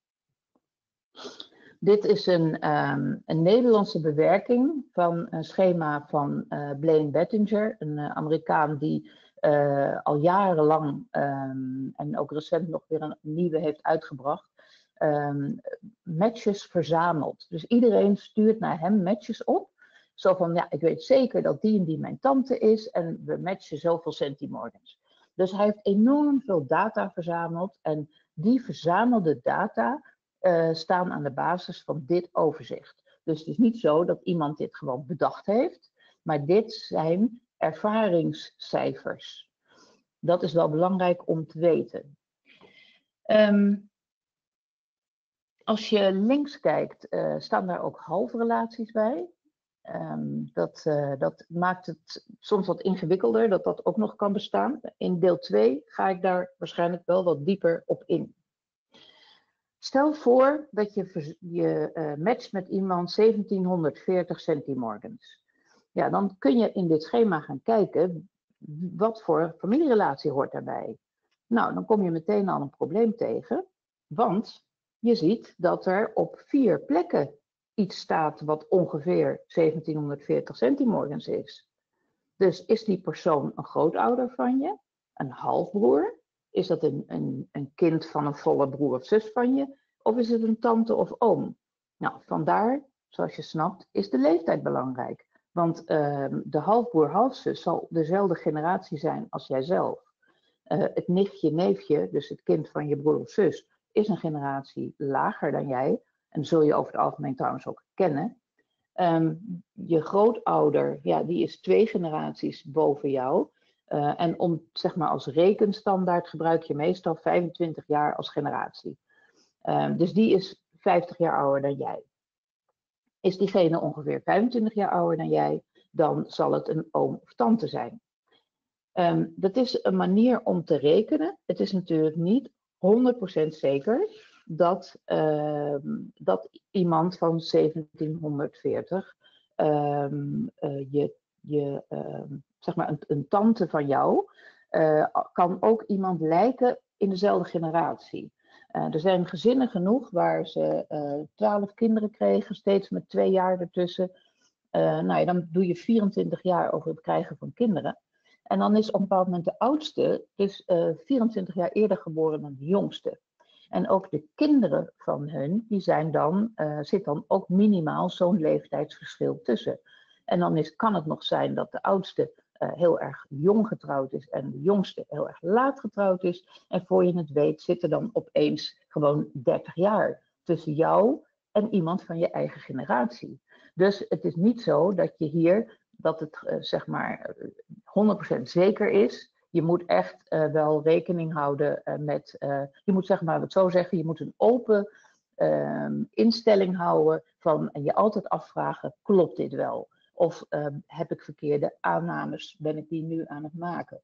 Dit is een, um, een Nederlandse bewerking van een schema van uh, Blaine Bettinger, een uh, Amerikaan die uh, al jarenlang um, en ook recent nog weer een nieuwe heeft uitgebracht, um, matches verzamelt. Dus iedereen stuurt naar hem matches op. Zo van, ja, ik weet zeker dat die en die mijn tante is en we matchen zoveel centimorgans. Dus hij heeft enorm veel data verzameld en die verzamelde data uh, staan aan de basis van dit overzicht. Dus het is niet zo dat iemand dit gewoon bedacht heeft, maar dit zijn ervaringscijfers. Dat is wel belangrijk om te weten. Um, als je links kijkt, uh, staan daar ook halfrelaties bij. Um, dat, uh, dat maakt het soms wat ingewikkelder, dat dat ook nog kan bestaan. In deel twee ga ik daar waarschijnlijk wel wat dieper op in. Stel voor dat je, je uh, matcht met iemand zeventienhonderdveertig centimorgens. Ja, dan kun je in dit schema gaan kijken wat voor familierelatie hoort daarbij. Nou, dan kom je meteen al een probleem tegen, want je ziet dat er op vier plekken iets staat wat ongeveer zeventienhonderdveertig centimorgens is. Dus is die persoon een grootouder van je, een halfbroer? Is dat een, een, een kind van een volle broer of zus van je? Of is het een tante of oom? Nou, vandaar, zoals je snapt, is de leeftijd belangrijk. Want uh, de halfbroer, halfzus zal dezelfde generatie zijn als jijzelf. Uh, het nichtje, neefje, dus het kind van je broer of zus, is een generatie lager dan jij. En zul je over het algemeen trouwens ook kennen. Um, je grootouder, ja, die is twee generaties boven jou. Uh, en om, zeg maar, als rekenstandaard gebruik je meestal vijfentwintig jaar als generatie. Um, dus die is vijftig jaar ouder dan jij. Is diegene ongeveer vijfentwintig jaar ouder dan jij, dan zal het een oom of tante zijn. Um, dat is een manier om te rekenen. Het is natuurlijk niet honderd procent zeker dat, uh, dat iemand van zeventienhonderdveertig um, uh, je, je uh, zeg maar een, een tante van jou uh, kan ook iemand lijken in dezelfde generatie. Uh, er zijn gezinnen genoeg waar ze twaalf uh, kinderen kregen, steeds met twee jaar ertussen. Uh, nou ja, dan doe je vierentwintig jaar over het krijgen van kinderen. En dan is op een bepaald moment de oudste dus uh, vierentwintig jaar eerder geboren dan de jongste. En ook de kinderen van hun, die zijn dan, uh, zit dan ook minimaal zo'n leeftijdsverschil tussen. En dan is, kan het nog zijn dat de oudste uh, heel erg jong getrouwd is en de jongste heel erg laat getrouwd is. En voor je het weet zit er dan opeens gewoon dertig jaar tussen jou en iemand van je eigen generatie. Dus het is niet zo dat je hier, dat het uh, zeg maar honderd procent zeker is. Je moet echt uh, wel rekening houden uh, met, uh, je moet zeg maar het zo zeggen, je moet een open uh, instelling houden van en je altijd afvragen, klopt dit wel? Of uh, heb ik verkeerde aannames, ben ik die nu aan het maken?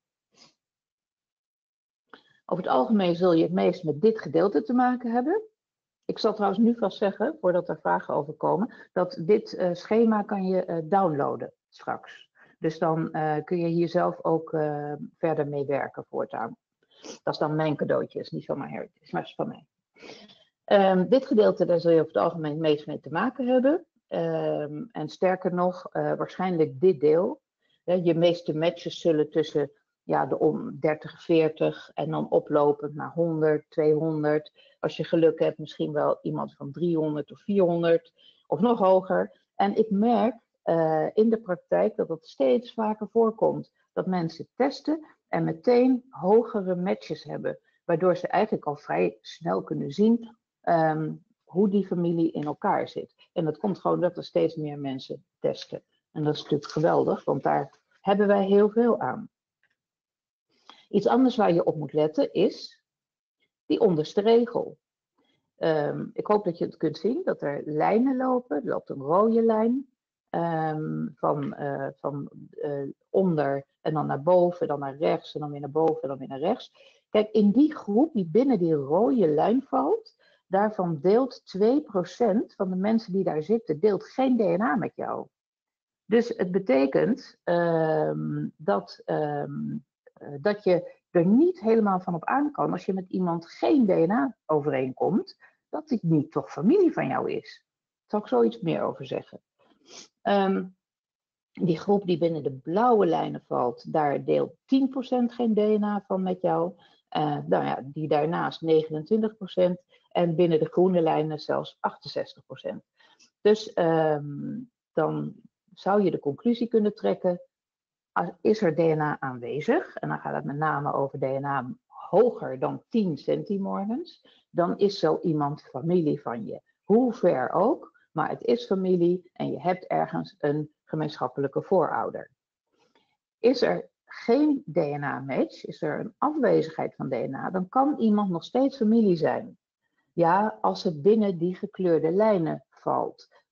Over het algemeen zul je het meest met dit gedeelte te maken hebben. Ik zal trouwens nu vast zeggen, voordat er vragen over komen, dat dit uh, schema kan je uh, downloaden straks. Dus dan uh, kun je hier zelf ook uh, verder mee werken voortaan. Dat is dan mijn cadeautje, is niet van MyHeritage, maar is van mij. Um, dit gedeelte, daar zul je over het algemeen het meest mee te maken hebben. Um, en sterker nog, uh, waarschijnlijk dit deel. Uh, je meeste matches zullen tussen ja, de om dertig, veertig en dan oplopend naar honderd, tweehonderd. Als je geluk hebt, misschien wel iemand van driehonderd of vierhonderd of nog hoger. En ik merk uh, in de praktijk dat het steeds vaker voorkomt. Dat mensen testen en meteen hogere matches hebben. Waardoor ze eigenlijk al vrij snel kunnen zien um, hoe die familie in elkaar zit. En dat komt gewoon dat er steeds meer mensen testen. En dat is natuurlijk geweldig, want daar hebben wij heel veel aan. Iets anders waar je op moet letten is die onderste regel. Um, ik hoop dat je het kunt zien, dat er lijnen lopen. Er loopt een rode lijn um, van, uh, van uh, onder en dan naar boven, dan naar rechts en dan weer naar boven en dan weer naar rechts. Kijk, in die groep die binnen die rode lijn valt, daarvan deelt twee procent van de mensen die daar zitten, deelt geen D N A met jou. Dus het betekent um, dat, um, uh, dat je er niet helemaal van op aan kan als je met iemand geen D N A overeenkomt, dat dit niet toch familie van jou is. Daar zal ik zo iets meer over zeggen. Um, die groep die binnen de blauwe lijnen valt, daar deelt tien procent geen D N A van met jou. Uh, nou ja, die daarnaast negenentwintig procent en binnen de groene lijnen zelfs achtenzestig procent. Dus um, dan zou je de conclusie kunnen trekken, is er D N A aanwezig, en dan gaat het met name over D N A hoger dan tien centimorgens, dan is zo iemand familie van je. Hoe ver ook, maar het is familie en je hebt ergens een gemeenschappelijke voorouder. Is er geen D N A-match, is er een afwezigheid van D N A, dan kan iemand nog steeds familie zijn. Ja, als het binnen die gekleurde lijnen valt.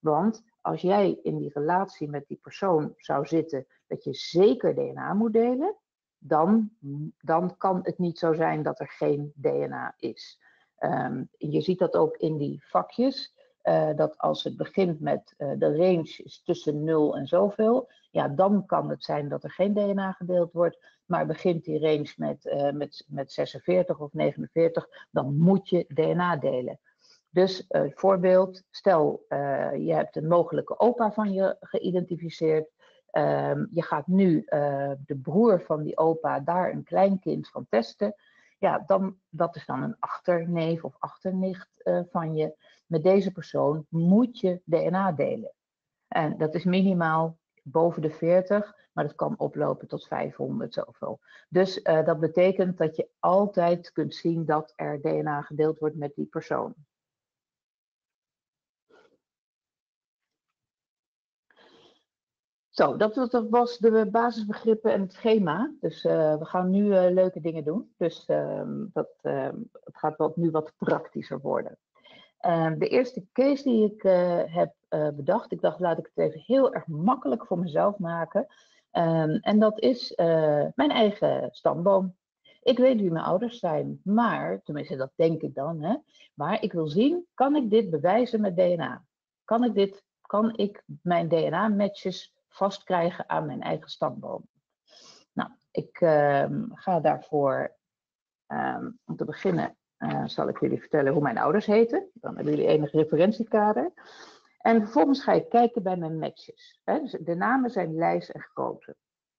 Want als jij in die relatie met die persoon zou zitten dat je zeker D N A moet delen, dan, dan kan het niet zo zijn dat er geen D N A is. Um, je ziet dat ook in die vakjes, uh, dat als het begint met uh, de range is tussen nul en zoveel, ja, dan kan het zijn dat er geen D N A gedeeld wordt. Maar begint die range met, uh, met, met zesenveertig of negenenveertig, dan moet je D N A delen. Dus uh, voorbeeld, stel uh, je hebt een mogelijke opa van je geïdentificeerd. Um, je gaat nu uh, de broer van die opa daar een kleinkind van testen. Ja, dan, dat is dan een achterneef of achternicht uh, van je. Met deze persoon moet je D N A delen. En dat is minimaal boven de veertig, maar dat kan oplopen tot vijfhonderd zoveel. Dus uh, dat betekent dat je altijd kunt zien dat er D N A gedeeld wordt met die persoon. Zo, dat, dat was de basisbegrippen en het schema. Dus uh, we gaan nu uh, leuke dingen doen. Dus uh, dat, uh, het gaat wat, nu wat praktischer worden. Uh, de eerste case die ik uh, heb uh, bedacht, ik dacht laat ik het even heel erg makkelijk voor mezelf maken. Um, en dat is uh, mijn eigen stamboom. Ik weet wie mijn ouders zijn, maar, tenminste dat denk ik dan, hè, maar ik wil zien, kan ik dit bewijzen met D N A? Kan ik, dit, kan ik mijn D N A-matches vastkrijgen aan mijn eigen stamboom? Nou, ik uh, ga daarvoor, um, om te beginnen, uh, zal ik jullie vertellen hoe mijn ouders heten. Dan hebben jullie enig referentiekader. En vervolgens ga ik kijken bij mijn matches. Hè? Dus de namen zijn Lijs en Grote.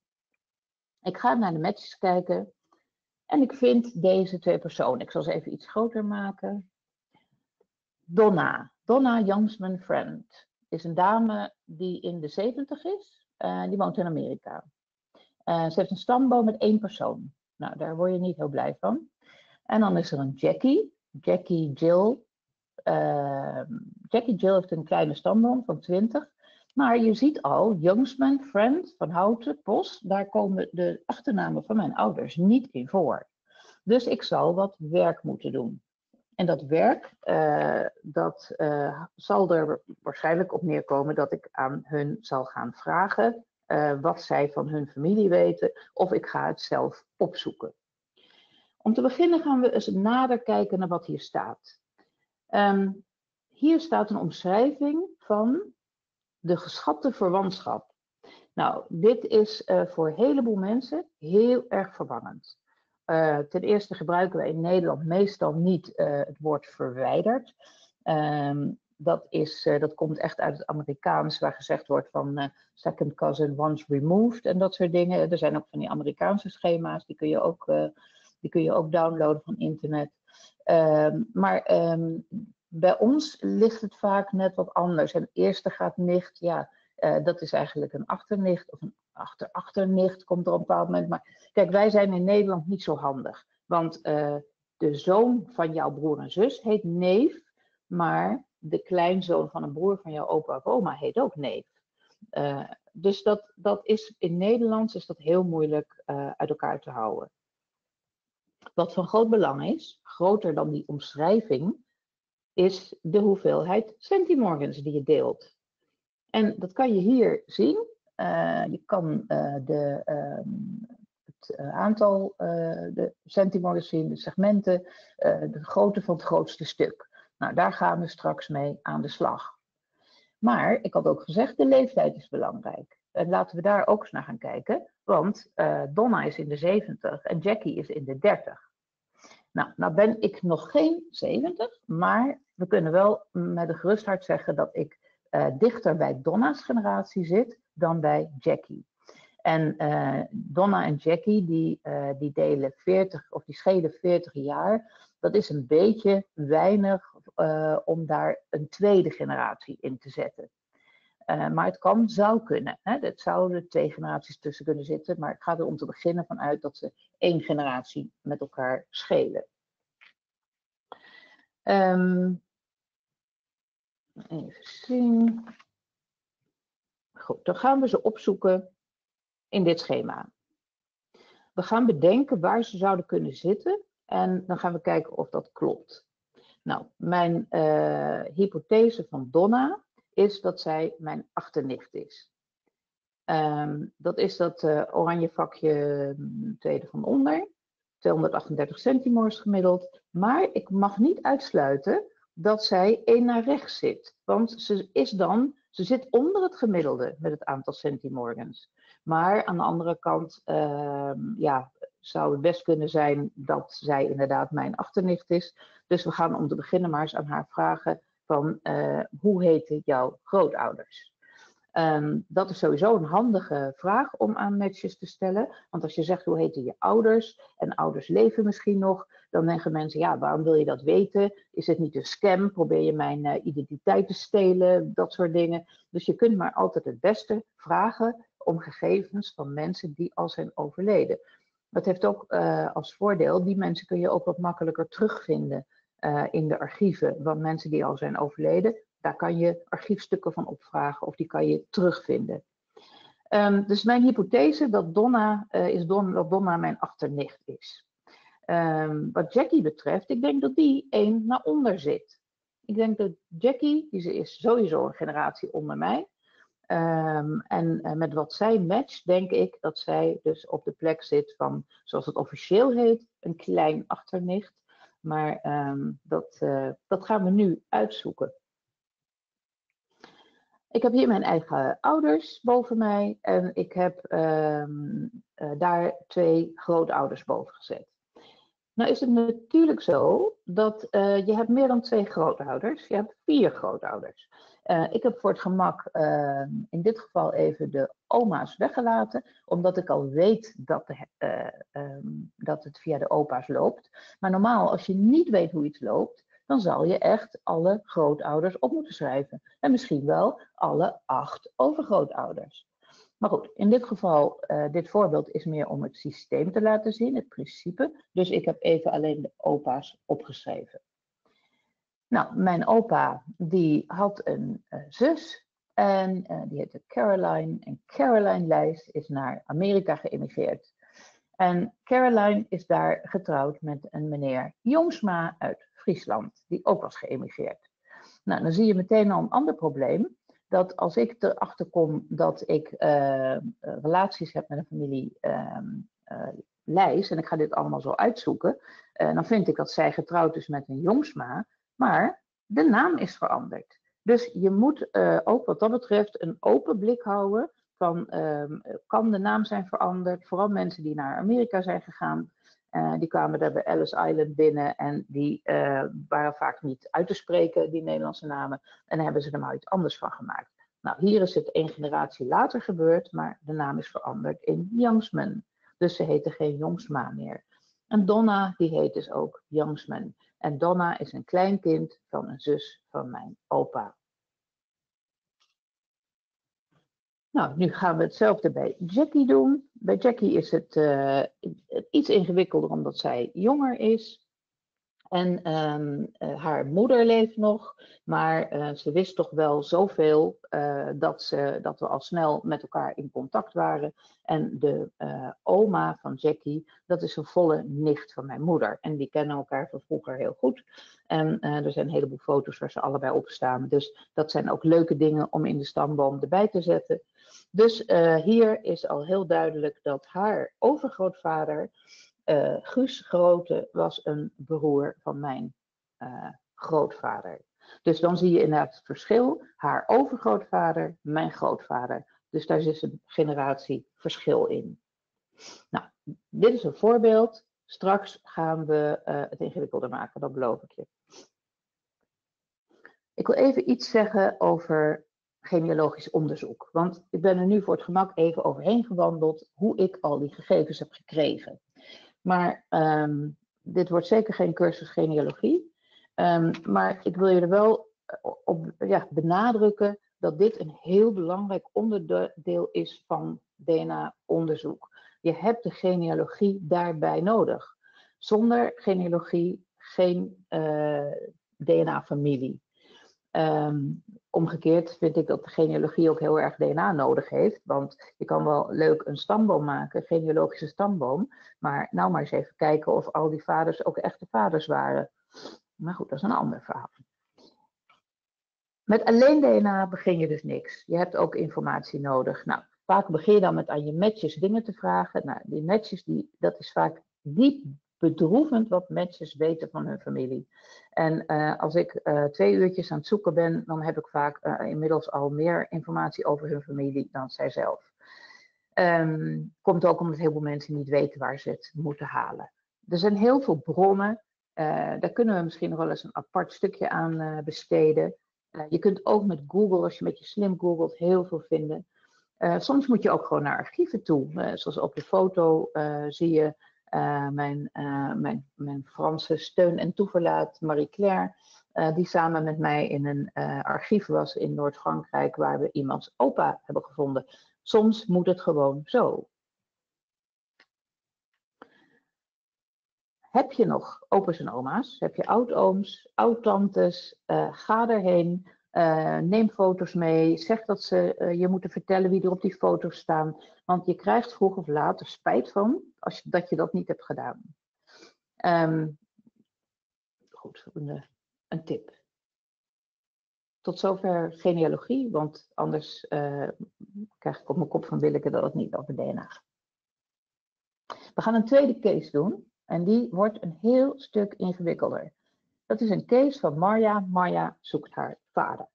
Ik ga naar de matches kijken en ik vind deze twee personen. Ik zal ze even iets groter maken. Donna, Donna Jansman Friend, is een dame die in de zeventig is. Uh, die woont in Amerika. Uh, ze heeft een stamboom met één persoon. Nou, daar word je niet heel blij van. En dan is er een Jackie, Jackie Jill. Uh, Jackie Jill heeft een kleine stamboom van twintig. Maar je ziet al, Jansman Friend, Van Houten, Bos, daar komen de achternamen van mijn ouders niet in voor. Dus ik zal wat werk moeten doen. En dat werk, uh, dat uh, zal er waarschijnlijk op neerkomen dat ik aan hun zal gaan vragen uh, wat zij van hun familie weten, of ik ga het zelf opzoeken. Om te beginnen gaan we eens nader kijken naar wat hier staat. Um, hier staat een omschrijving van de geschatte verwantschap. Nou, dit is uh, voor een heleboel mensen heel erg verwarrend. Uh, ten eerste gebruiken we in Nederland meestal niet uh, het woord verwijderd. Um, dat, is, uh, dat komt echt uit het Amerikaans, waar gezegd wordt van uh, second cousin once removed en dat soort dingen. Er zijn ook van die Amerikaanse schema's, die kun je ook, uh, die kun je ook downloaden van internet. Um, maar um, bij ons ligt het vaak net wat anders. En eerste gaat nicht, ja, uh, dat is eigenlijk een achternicht of een achter-achternicht, komt er op een bepaald moment. Maar kijk, wij zijn in Nederland niet zo handig. Want uh, de zoon van jouw broer en zus heet neef, maar de kleinzoon van een broer van jouw opa of oma heet ook neef. Uh, dus dat, dat is in Nederlands is dat heel moeilijk uh, uit elkaar te houden. Wat van groot belang is, groter dan die omschrijving, is de hoeveelheid centimorgans die je deelt. En dat kan je hier zien. Uh, je kan uh, de, uh, het uh, aantal uh, de centimorgans zien, de segmenten, uh, de grootte van het grootste stuk. Nou, daar gaan we straks mee aan de slag. Maar ik had ook gezegd, de leeftijd is belangrijk. En laten we daar ook eens naar gaan kijken. Want uh, Donna is in de zeventig en Jackie is in de dertig. Nou, nou ben ik nog geen zeventig, maar we kunnen wel met een gerust hart zeggen dat ik uh, dichter bij Donna's generatie zit dan bij Jackie. En uh, Donna en Jackie die, uh, die delen veertig of die schelen veertig jaar. Dat is een beetje weinig uh, om daar een tweede generatie in te zetten. Uh, maar het kan, zou kunnen. Hè? Het zouden twee generaties tussen kunnen zitten. Maar ik ga er om te beginnen vanuit dat ze één generatie met elkaar schelen. Um, even zien. Goed, dan gaan we ze opzoeken in dit schema. We gaan bedenken waar ze zouden kunnen zitten. En dan gaan we kijken of dat klopt. Nou, mijn uh, hypothese van Donna is dat zij mijn achternicht is. Um, dat is dat uh, oranje vakje tweede van onder, tweehonderdachtendertig centimors gemiddeld. Maar ik mag niet uitsluiten dat zij één naar rechts zit. Want ze is dan, ze zit onder het gemiddelde met het aantal centimorgans. Maar aan de andere kant, uh, ja, zou het best kunnen zijn dat zij inderdaad mijn achternicht is. Dus we gaan om te beginnen maar eens aan haar vragen van uh, hoe heten jouw grootouders? Um, dat is sowieso een handige vraag om aan matches te stellen. Want als je zegt hoe heten je ouders en ouders leven misschien nog, dan denken mensen, ja, waarom wil je dat weten? Is het niet een scam? Probeer je mijn uh, identiteit te stelen? Dat soort dingen. Dus je kunt maar altijd het beste vragen om gegevens van mensen die al zijn overleden. Dat heeft ook uh, als voordeel, die mensen kun je ook wat makkelijker terugvinden uh, in de archieven. Want mensen die al zijn overleden, daar kan je archiefstukken van opvragen of die kan je terugvinden. Um, dus mijn hypothese dat Donna, uh, is Don, dat Donna mijn achternicht is. Um, wat Jackie betreft, ik denk dat die één naar onder zit. Ik denk dat Jackie, die is sowieso een generatie onder mij. Um, en uh, met wat zij matcht, denk ik dat zij dus op de plek zit van, zoals het officieel heet, een klein achternicht. Maar um, dat, uh, dat gaan we nu uitzoeken. Ik heb hier mijn eigen ouders boven mij en ik heb um, uh, daar twee grootouders boven gezet. Nou is het natuurlijk zo dat uh, je hebt meer dan twee grootouders, je hebt vier grootouders. Uh, ik heb voor het gemak uh, in dit geval even de oma's weggelaten, omdat ik al weet dat, de, uh, um, dat het via de opa's loopt. Maar normaal, als je niet weet hoe iets loopt, dan zal je echt alle grootouders op moeten schrijven. En misschien wel alle acht overgrootouders. Maar goed, in dit geval, uh, dit voorbeeld is meer om het systeem te laten zien, het principe. Dus ik heb even alleen de opa's opgeschreven. Nou, mijn opa, die had een uh, zus en uh, die heette Caroline. En Caroline Lijst is naar Amerika geëmigreerd. En Caroline is daar getrouwd met een meneer Jongsma uit Friesland, die ook was geëmigreerd. Nou, dan zie je meteen al een ander probleem. Dat als ik erachter kom dat ik uh, relaties heb met een familie uh, uh, Lijs, en ik ga dit allemaal zo uitzoeken, uh, dan vind ik dat zij getrouwd is met een Jongsma, maar de naam is veranderd. Dus je moet uh, ook wat dat betreft een open blik houden van, uh, kan de naam zijn veranderd? Vooral mensen die naar Amerika zijn gegaan, uh, die kwamen daar bij Ellis Island binnen en die uh, waren vaak niet uit te spreken, die Nederlandse namen, en daar hebben ze er maar iets anders van gemaakt. Nou, hier is het één generatie later gebeurd, maar de naam is veranderd in Youngsman. Dus ze heten geen Jongsma meer. En Donna, die heet dus ook Youngsman. En Donna is een kleinkind van een zus van mijn opa. Nou, nu gaan we hetzelfde bij Jackie doen. Bij Jackie is het uh, iets ingewikkelder omdat zij jonger is. En um, uh, haar moeder leeft nog, maar uh, ze wist toch wel zoveel uh, dat, ze, dat we al snel met elkaar in contact waren. En de uh, oma van Jackie, dat is een volle nicht van mijn moeder. En die kennen elkaar van vroeger heel goed. En uh, er zijn een heleboel foto's waar ze allebei op staan. Dus dat zijn ook leuke dingen om in de stamboom erbij te zetten. Dus uh, hier is al heel duidelijk dat haar overgrootvader, Uh, Guus Grote, was een broer van mijn uh, grootvader. Dus dan zie je inderdaad het verschil. Haar overgrootvader, mijn grootvader. Dus daar zit een generatie verschil in. Nou, dit is een voorbeeld. Straks gaan we uh, het ingewikkelder maken, dat beloof ik je. Ik wil even iets zeggen over genealogisch onderzoek. Want ik ben er nu voor het gemak even overheen gewandeld hoe ik al die gegevens heb gekregen. Maar um, dit wordt zeker geen cursus genealogie. Um, maar ik wil je er wel op ja, benadrukken dat dit een heel belangrijk onderdeel is van D N A-onderzoek. Je hebt de genealogie daarbij nodig. Zonder genealogie geen uh, D N A-familie. Um, omgekeerd vind ik dat de genealogie ook heel erg D N A nodig heeft. Want je kan wel leuk een stamboom maken, een genealogische stamboom. Maar nou maar eens even kijken of al die vaders ook echte vaders waren. Maar goed, dat is een ander verhaal. Met alleen D N A begin je dus niks. Je hebt ook informatie nodig. Nou, vaak begin je dan met aan je matches dingen te vragen. Nou, die matches, die, dat is vaak diep bedroevend wat matches weten van hun familie. En uh, als ik uh, twee uurtjes aan het zoeken ben, dan heb ik vaak uh, inmiddels al meer informatie over hun familie dan zijzelf. Um, komt ook omdat heel veel mensen niet weten waar ze het moeten halen. Er zijn heel veel bronnen. Uh, daar kunnen we misschien nog wel eens een apart stukje aan uh, besteden. Uh, je kunt ook met Google, als je met je slim googelt, heel veel vinden. Uh, soms moet je ook gewoon naar archieven toe. Uh, zoals op de foto uh, zie je uh, mijn, uh, mijn, mijn Franse steun en toeverlaat Marie-Claire. Uh, die samen met mij in een uh, archief was in Noord-Frankrijk, waar we iemands opa hebben gevonden. Soms moet het gewoon zo. Heb je nog opa's en oma's? Heb je oud-ooms, oud-tantes? Uh, ga erheen. Uh, neem foto's mee. Zeg dat ze uh, je moeten vertellen wie er op die foto's staan. Want je krijgt vroeg of laat er spijt van als je, dat je dat niet hebt gedaan. Um, goed, een, een tip. Tot zover genealogie, want anders uh, krijg ik op mijn kop van Willeke dat het niet over D N A gaat. We gaan een tweede case doen en die wordt een heel stuk ingewikkelder. Dat is een case van Marja. Marja zoekt haar vader.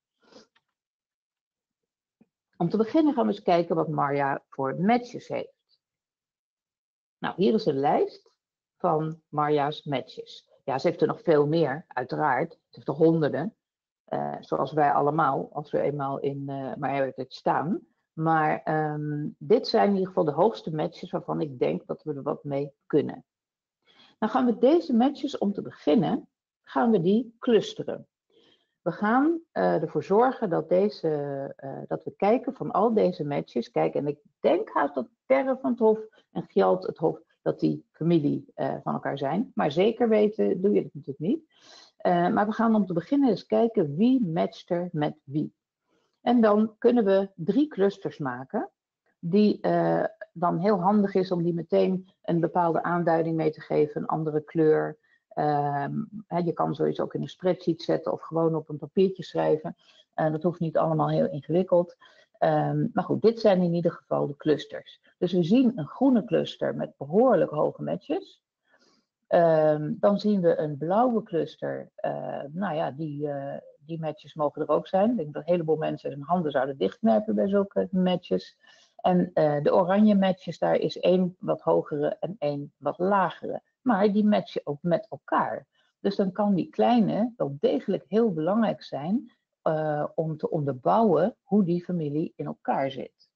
Om te beginnen gaan we eens kijken wat Marja voor matches heeft. Nou, hier is een lijst van Marja's matches. Ja, ze heeft er nog veel meer, uiteraard. Ze heeft er honderden. Uh, zoals wij allemaal, als we eenmaal in uh, MyHeritage staan. Maar um, dit zijn in ieder geval de hoogste matches waarvan ik denk dat we er wat mee kunnen. Dan gaan we deze matches, om te beginnen, gaan we die clusteren. We gaan uh, ervoor zorgen dat, deze, uh, dat we kijken van al deze matches. Kijk, en ik denk haast dat Terre van het Hof en Gjalt het Hof, dat die familie uh, van elkaar zijn. Maar zeker weten doe je het natuurlijk niet. Uh, maar we gaan om te beginnen eens kijken wie matcht er met wie. En dan kunnen we drie clusters maken, die uh, dan heel handig is om die meteen een bepaalde aanduiding mee te geven, een andere kleur. Um, he, je kan zoiets ook in een spreadsheet zetten of gewoon op een papiertje schrijven. Uh, dat hoeft niet allemaal heel ingewikkeld. Um, maar goed, dit zijn in ieder geval de clusters. Dus we zien een groene cluster met behoorlijk hoge matches. Um, dan zien we een blauwe cluster. Uh, nou ja, die, uh, die matches mogen er ook zijn. Ik denk dat een heleboel mensen hun handen zouden dichtknijpen bij zulke matches. En uh, de oranje matches, daar is één wat hogere en één wat lagere. Maar die matchen ook met elkaar. Dus dan kan die kleine wel degelijk heel belangrijk zijn uh, om te onderbouwen hoe die familie in elkaar zit.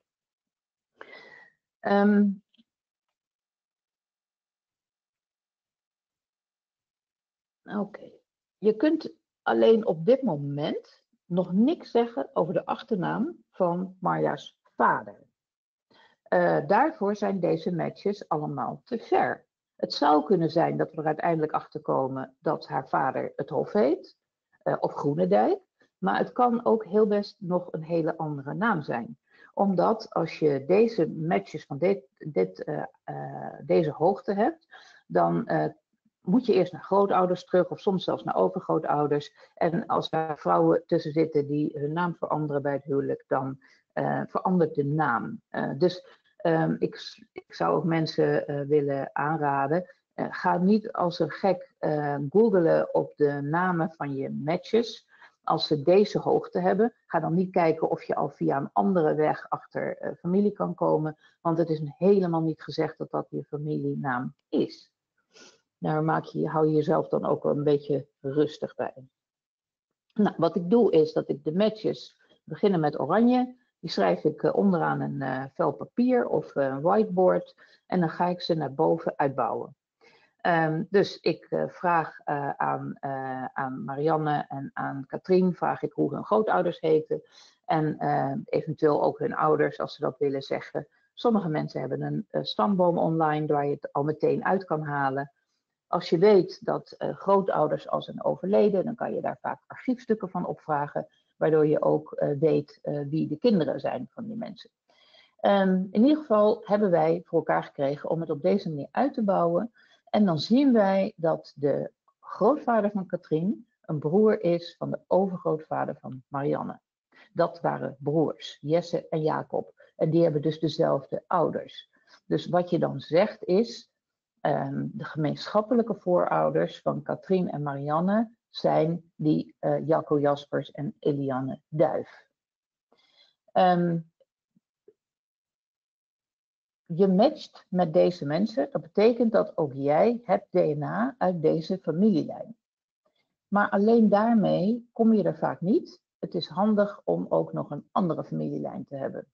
Um, Oké. Okay. Je kunt alleen op dit moment nog niks zeggen over de achternaam van Marja's vader. Uh, daarvoor zijn deze matches allemaal te ver. Het zou kunnen zijn dat we er uiteindelijk achter komen dat haar vader het Hof heet, uh, of Groenendijk. Maar het kan ook heel best nog een hele andere naam zijn. Omdat als je deze matches van dit, dit, uh, uh, deze hoogte hebt, dan uh, moet je eerst naar grootouders terug of soms zelfs naar overgrootouders. En als daar vrouwen tussen zitten die hun naam veranderen bij het huwelijk, dan uh, verandert de naam. Uh, dus um, ik, ik zou ook mensen uh, willen aanraden, uh, ga niet als een gek uh, googelen op de namen van je matches. Als ze deze hoogte hebben, ga dan niet kijken of je al via een andere weg achter uh, familie kan komen. Want het is helemaal niet gezegd dat dat je familienaam is. Daar maak je, hou je jezelf dan ook wel een beetje rustig bij. Nou, wat ik doe is dat ik de matches beginnen met oranje. Die schrijf ik uh, onderaan een uh, vel papier of uh, een whiteboard. En dan ga ik ze naar boven uitbouwen. Um, dus ik uh, vraag uh, aan, uh, aan Marianne en aan Katrien vraag ik hoe hun grootouders heten. En uh, eventueel ook hun ouders als ze dat willen zeggen. Sommige mensen hebben een uh, stamboom online waar je het al meteen uit kan halen. Als je weet dat uh, grootouders al zijn overleden, dan kan je daar vaak archiefstukken van opvragen, waardoor je ook uh, weet uh, wie de kinderen zijn van die mensen. Um, in ieder geval hebben wij voor elkaar gekregen om het op deze manier uit te bouwen. En dan zien wij dat de grootvader van Katrien een broer is van de overgrootvader van Marianne. Dat waren broers, Jesse en Jacob. En die hebben dus dezelfde ouders. Dus wat je dan zegt is, um, de gemeenschappelijke voorouders van Katrien en Marianne zijn die uh, Jacco Jaspers en Eliane Duif. Um, je matcht met deze mensen, dat betekent dat ook jij hebt D N A uit deze familielijn. Maar alleen daarmee kom je er vaak niet. Het is handig om ook nog een andere familielijn te hebben.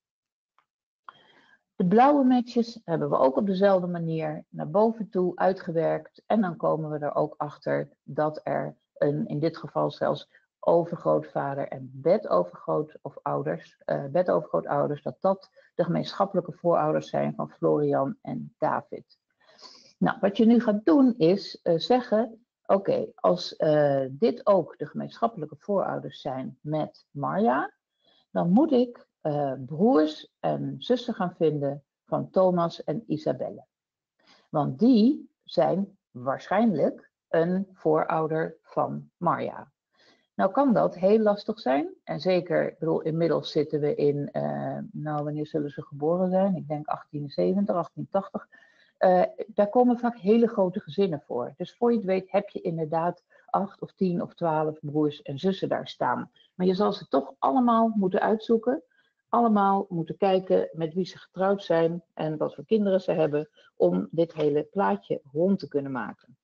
De blauwe matches hebben we ook op dezelfde manier naar boven toe uitgewerkt. En dan komen we er ook achter dat er een, in dit geval zelfs overgrootvader en bedovergroot of ouders, uh, bedovergrootouders, dat dat de gemeenschappelijke voorouders zijn van Florian en David. Nou, wat je nu gaat doen is uh, zeggen, oké, okay, als uh, dit ook de gemeenschappelijke voorouders zijn met Marja, dan moet ik uh, broers en zussen gaan vinden van Thomas en Isabelle. Want die zijn waarschijnlijk een voorouder van Marja. Nou kan dat heel lastig zijn. En zeker, ik bedoel, inmiddels zitten we in, uh, nou wanneer zullen ze geboren zijn? Ik denk achttien zeventig, achttien tachtig. Uh, daar komen vaak hele grote gezinnen voor. Dus voor je het weet heb je inderdaad acht of tien of twaalf broers en zussen daar staan. Maar je zal ze toch allemaal moeten uitzoeken. Allemaal moeten kijken met wie ze getrouwd zijn en wat voor kinderen ze hebben. Om dit hele plaatje rond te kunnen maken.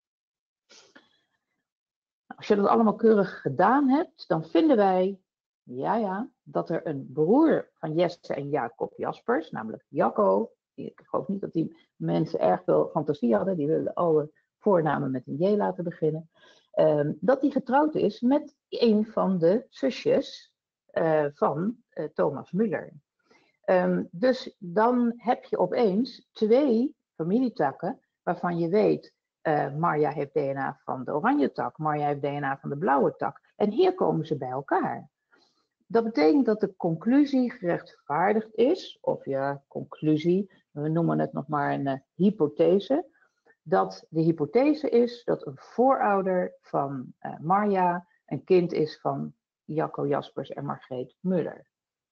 Als je dat allemaal keurig gedaan hebt, dan vinden wij, ja ja, dat er een broer van Jesse en Jacob Jaspers, namelijk Jacco. Ik geloof niet dat die mensen erg veel fantasie hadden. Die wilden alle voornamen met een J laten beginnen. Um, dat die getrouwd is met een van de zusjes uh, van uh, Thomas Müller. Um, dus dan heb je opeens twee familietakken waarvan je weet, uh, Marja heeft D N A van de oranje tak, Marja heeft D N A van de blauwe tak. En hier komen ze bij elkaar. Dat betekent dat de conclusie gerechtvaardigd is, of ja, conclusie, we noemen het nog maar een uh, hypothese, dat de hypothese is dat een voorouder van uh, Marja een kind is van Jacco Jaspers en Margreet Müller.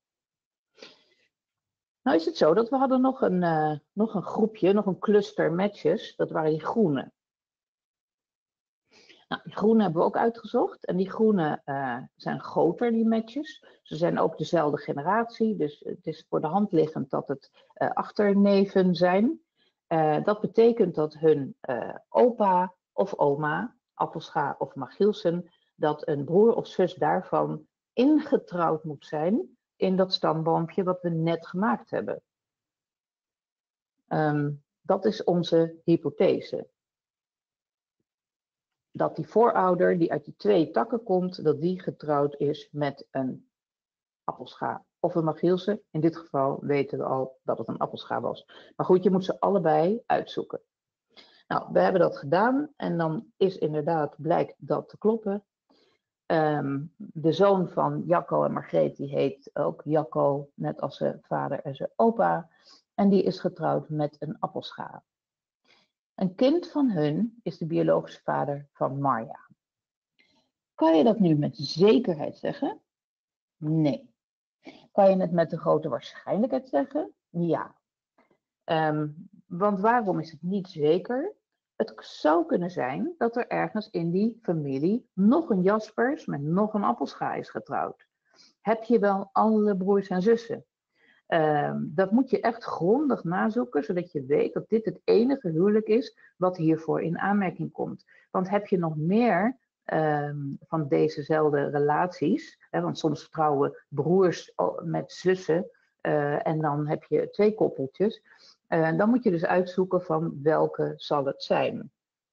Nou is het zo dat we hadden nog een, uh, nog een groepje, nog een cluster matches, dat waren die groene. Nou, die groene hebben we ook uitgezocht en die groene uh, zijn groter, die matches. Ze zijn ook dezelfde generatie, dus het is voor de hand liggend dat het uh, achterneven zijn. Uh, dat betekent dat hun uh, opa of oma, Appelscha of Magielsen, dat een broer of zus daarvan ingetrouwd moet zijn in dat stamboompje wat we net gemaakt hebben. Um, dat is onze hypothese. Dat die voorouder die uit die twee takken komt, dat die getrouwd is met een Appelscha of een Magielsen. In dit geval weten we al dat het een Appelscha was. Maar goed, je moet ze allebei uitzoeken. Nou, we hebben dat gedaan en dan is inderdaad, blijkt dat te kloppen. Um, de zoon van Jacco en Margreet, die heet ook Jacco, net als zijn vader en zijn opa. En die is getrouwd met een Appelscha. Een kind van hun is de biologische vader van Marja. Kan je dat nu met zekerheid zeggen? Nee. Kan je het met een grote waarschijnlijkheid zeggen? Ja. Um, want waarom is het niet zeker? Het zou kunnen zijn dat er ergens in die familie nog een Jaspers met nog een Appelscha is getrouwd. Heb je wel alle broers en zussen? Um, dat moet je echt grondig nazoeken, zodat je weet dat dit het enige huwelijk is wat hiervoor in aanmerking komt. Want heb je nog meer um, van dezezelfde relaties, hè, want soms trouwen broers met zussen uh, en dan heb je twee koppeltjes, uh, dan moet je dus uitzoeken van welke zal het zijn.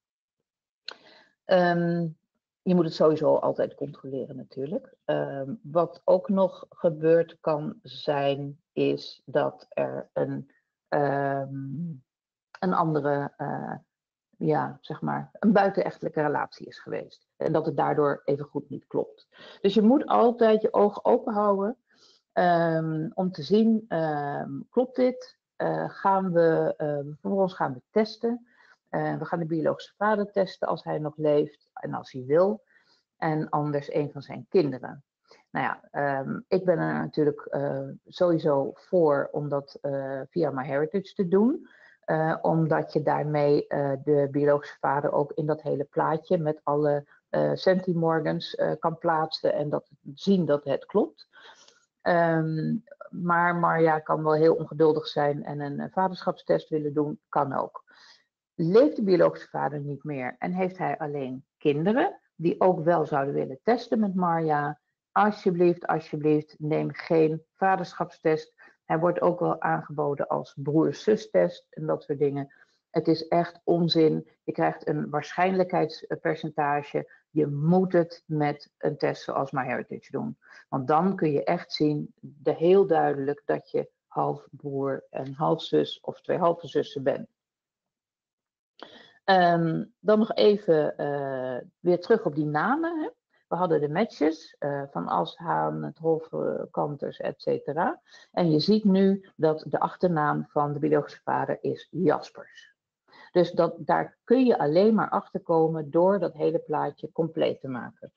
Um, Je moet het sowieso altijd controleren natuurlijk. Um, wat ook nog gebeurd kan zijn, is dat er een, um, een andere, uh, ja, zeg maar, een buitenechtelijke relatie is geweest. En dat het daardoor even goed niet klopt. Dus je moet altijd je ogen open houden um, om te zien, um, klopt dit? Uh, gaan we, uh, vervolgens gaan we testen. Uh, we gaan de biologische vader testen als hij nog leeft en als hij wil. en anders een van zijn kinderen. Nou ja, um, ik ben er natuurlijk uh, sowieso voor om dat uh, via MyHeritage te doen. Uh, omdat je daarmee uh, de biologische vader ook in dat hele plaatje met alle uh, centimorgans uh, kan plaatsen en dat zien dat het klopt. Um, maar Marja kan wel heel ongeduldig zijn en een uh, vaderschapstest willen doen, kan ook. Leeft de biologische vader niet meer en heeft hij alleen kinderen die ook wel zouden willen testen met Marja, alsjeblieft, alsjeblieft, neem geen vaderschapstest. Hij wordt ook wel aangeboden als broer-zus-test en dat soort dingen. Het is echt onzin. Je krijgt een waarschijnlijkheidspercentage. Je moet het met een test zoals MyHeritage doen. Want dan kun je echt zien, de heel duidelijk, dat je half broer en half zus of twee halve zussen bent. Um, dan nog even uh, weer terug op die namen. Hè. We hadden de matches uh, van As, Haan, het Hof, uh, Kanters, et cetera. En je ziet nu dat de achternaam van de biologische vader is Jaspers. Dus dat, daar kun je alleen maar achter komen door dat hele plaatje compleet te maken.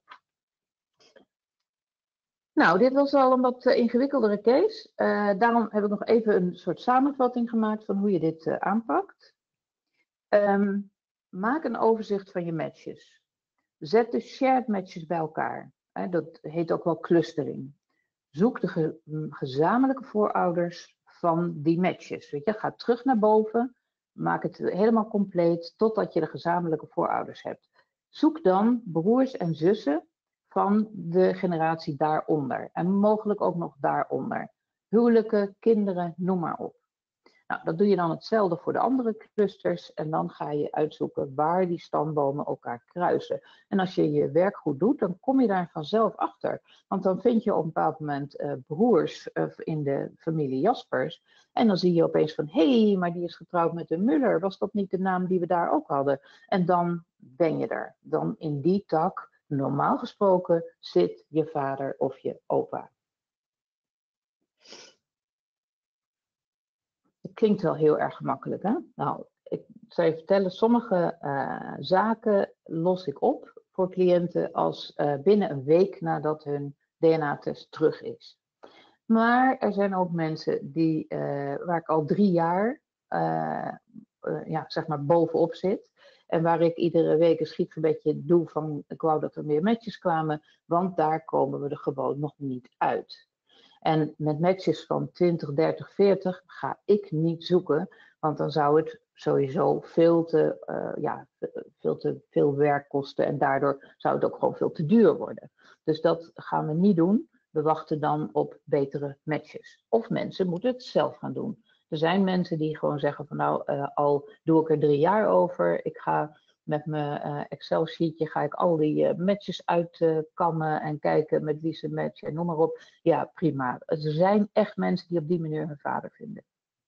Nou, dit was al een wat uh, ingewikkeldere case. Uh, daarom heb ik nog even een soort samenvatting gemaakt van hoe je dit uh, aanpakt. Um, maak een overzicht van je matches. Zet de shared matches bij elkaar. Hè, dat heet ook wel clustering. Zoek de ge gezamenlijke voorouders van die matches. Weet je, ga terug naar boven. Maak het helemaal compleet totdat je de gezamenlijke voorouders hebt. Zoek dan broers en zussen van de generatie daaronder. En mogelijk ook nog daaronder. Huwelijken, kinderen, noem maar op. Nou, dat doe je dan hetzelfde voor de andere clusters en dan ga je uitzoeken waar die stambomen elkaar kruisen. En als je je werk goed doet, dan kom je daar vanzelf achter. Want dan vind je op een bepaald moment uh, broers uh, in de familie Jaspers. En dan zie je opeens van, hé, hey, maar die is getrouwd met een Muller. Was dat niet de naam die we daar ook hadden? En dan ben je er. Dan in die tak, normaal gesproken, zit je vader of je opa. Het klinkt wel heel erg gemakkelijk, hè? Nou, ik zal je vertellen, sommige uh, zaken los ik op voor cliënten als uh, binnen een week nadat hun D N A-test terug is. Maar er zijn ook mensen die, uh, waar ik al drie jaar uh, uh, ja, zeg maar bovenop zit. En waar ik iedere week een schietgebedje doe van ik wou dat er meer matches kwamen, want daar komen we er gewoon nog niet uit. En met matches van twintig, dertig, veertig ga ik niet zoeken, want dan zou het sowieso veel te, uh, ja, veel te veel werk kosten en daardoor zou het ook gewoon veel te duur worden. Dus dat gaan we niet doen. We wachten dan op betere matches. Of mensen moeten het zelf gaan doen. Er zijn mensen die gewoon zeggen van nou, uh, al doe ik er drie jaar over, ik ga met mijn uh, Excel-sheetje ga ik al die uh, matches uitkammen uh, en kijken met wie ze matchen en noem maar op. Ja, prima. Er zijn echt mensen die op die manier hun vader vinden.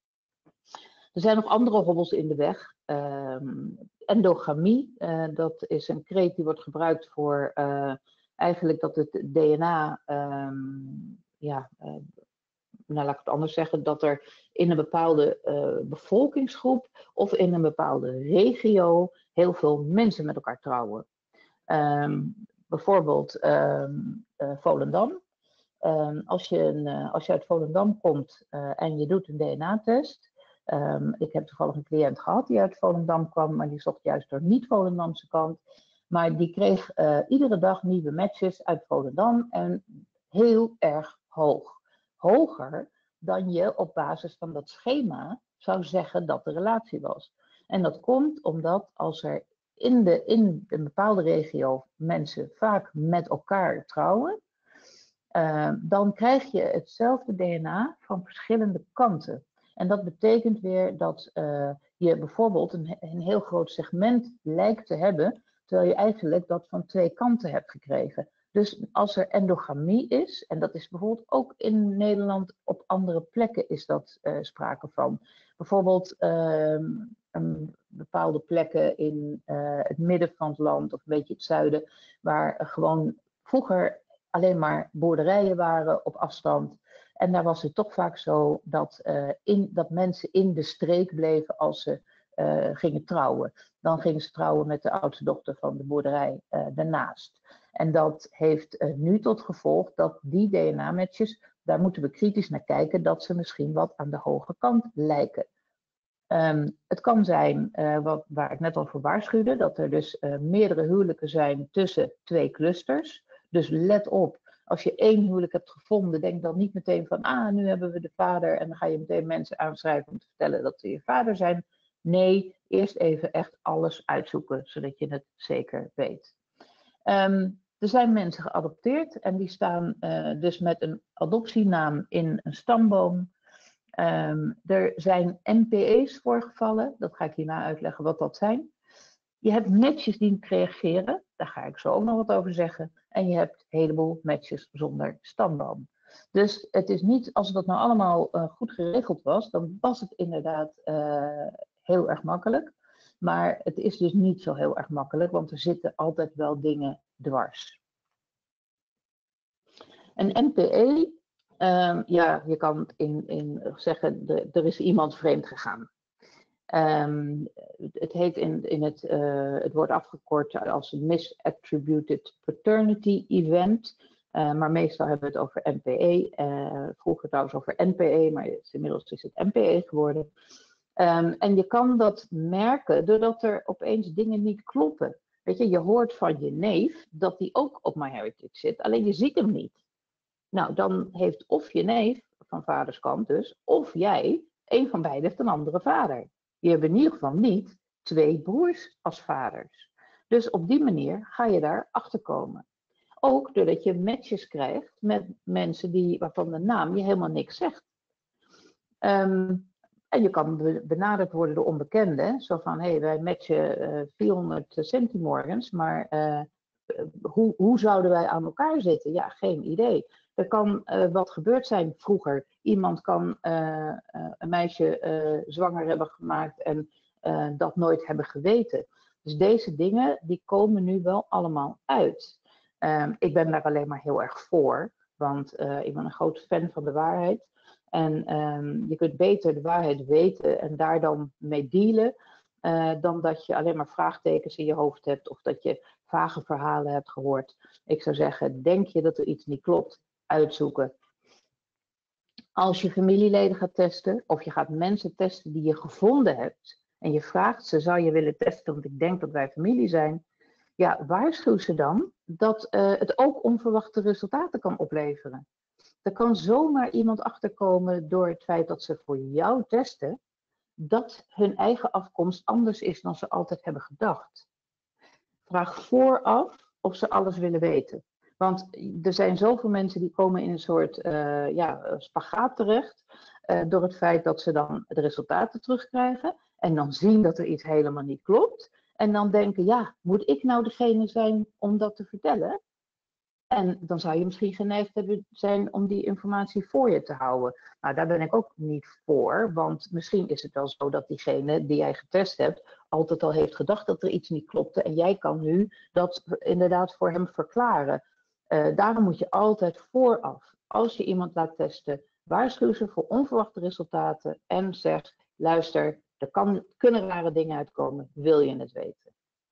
Er zijn nog andere hobbels in de weg. Um, endogamie, uh, dat is een kreet die wordt gebruikt voor uh, eigenlijk dat het D N A, um, ja, uh, nou laat ik het anders zeggen, dat er in een bepaalde uh, bevolkingsgroep of in een bepaalde regio heel veel mensen met elkaar trouwen. Um, bijvoorbeeld um, uh, Volendam. Um, als, je een, uh, als je uit Volendam komt uh, en je doet een D N A-test. Um, ik heb toevallig een cliënt gehad die uit Volendam kwam, maar die zocht juist door niet-Volendamse kant. Maar die kreeg uh, iedere dag nieuwe matches uit Volendam en heel erg hoog. Hoger dan je op basis van dat schema zou zeggen dat de relatie was. En dat komt omdat als er in, de, in een bepaalde regio mensen vaak met elkaar trouwen, uh, dan krijg je hetzelfde D N A van verschillende kanten. En dat betekent weer dat uh, je bijvoorbeeld een, een heel groot segment lijkt te hebben, terwijl je eigenlijk dat van twee kanten hebt gekregen. Dus als er endogamie is, en dat is bijvoorbeeld ook in Nederland op andere plekken is dat uh, sprake van. Bijvoorbeeld uh, een bepaalde plekken in uh, het midden van het land of een beetje het zuiden, waar uh, gewoon vroeger alleen maar boerderijen waren op afstand. En daar was het toch vaak zo dat, uh, in, dat mensen in de streek bleven als ze uh, gingen trouwen. Dan gingen ze trouwen met de oudste dochter van de boerderij uh, daarnaast. En dat heeft uh, nu tot gevolg dat die D N A-matches, daar moeten we kritisch naar kijken, dat ze misschien wat aan de hoge kant lijken. Um, het kan zijn, uh, wat, waar ik net al voor waarschuwde, dat er dus uh, meerdere huwelijken zijn tussen twee clusters. Dus let op, als je één huwelijk hebt gevonden, denk dan niet meteen van, ah, nu hebben we de vader en dan ga je meteen mensen aanschrijven om te vertellen dat ze je vader zijn. Nee, eerst even echt alles uitzoeken, zodat je het zeker weet. Um, er zijn mensen geadopteerd en die staan uh, dus met een adoptienaam in een stamboom. Um, er zijn N P E's voorgevallen, dat ga ik hierna uitleggen wat dat zijn. Je hebt matches die niet reageren, daar ga ik zo ook nog wat over zeggen. En je hebt een heleboel matches zonder stamboom. Dus het is niet, als dat nou allemaal uh, goed geregeld was, dan was het inderdaad uh, heel erg makkelijk. Maar het is dus niet zo heel erg makkelijk, want er zitten altijd wel dingen dwars. Een N P E, um, ja, je kan in, in zeggen, de, er is iemand vreemd gegaan. Um, het heet in, in het, uh, het wordt afgekort als een misattributed paternity event. Uh, maar meestal hebben we het over N P E. Uh, vroeger trouwens over N P E, maar inmiddels is het N P E geworden. Um, en je kan dat merken doordat er opeens dingen niet kloppen. Weet je, je hoort van je neef dat die ook op MyHeritage zit, alleen je ziet hem niet. Nou, dan heeft of je neef, van vaderskant dus, of jij, een van beiden heeft een andere vader. Je hebt in ieder geval niet twee broers als vaders. Dus op die manier ga je daar achter komen. Ook doordat je matches krijgt met mensen die, waarvan de naam je helemaal niks zegt. Um, en je kan benaderd worden door onbekenden. Zo van, hé, hey, wij matchen uh, vierhonderd centimorgens, maar uh, hoe, hoe zouden wij aan elkaar zitten? Ja, geen idee. Er kan uh, wat gebeurd zijn vroeger. Iemand kan uh, uh, een meisje uh, zwanger hebben gemaakt en uh, dat nooit hebben geweten. Dus deze dingen, die komen nu wel allemaal uit. Um, ik ben daar alleen maar heel erg voor, want uh, ik ben een groot fan van de waarheid. En um, je kunt beter de waarheid weten en daar dan mee dealen, uh, dan dat je alleen maar vraagtekens in je hoofd hebt of dat je vage verhalen hebt gehoord. Ik zou zeggen, denk je dat er iets niet klopt, uitzoeken. Als je familieleden gaat testen of je gaat mensen testen die je gevonden hebt en je vraagt ze, zou je willen testen, want ik denk dat wij familie zijn. Ja, waarschuw ze dan dat uh, het ook onverwachte resultaten kan opleveren. Er kan zomaar iemand achterkomen door het feit dat ze voor jou testen, dat hun eigen afkomst anders is dan ze altijd hebben gedacht. Vraag vooraf of ze alles willen weten. Want er zijn zoveel mensen die komen in een soort uh, ja, spagaat terecht, uh, door het feit dat ze dan de resultaten terugkrijgen en dan zien dat er iets helemaal niet klopt. En dan denken, ja, moet ik nou degene zijn om dat te vertellen? En dan zou je misschien geneigd hebben zijn om die informatie voor je te houden. Nou, daar ben ik ook niet voor, want misschien is het wel zo dat diegene die jij getest hebt altijd al heeft gedacht dat er iets niet klopte en jij kan nu dat inderdaad voor hem verklaren. Uh, daarom moet je altijd vooraf, als je iemand laat testen, waarschuw ze voor onverwachte resultaten en zeg, luister, er kan, kunnen rare dingen uitkomen, wil je het weten?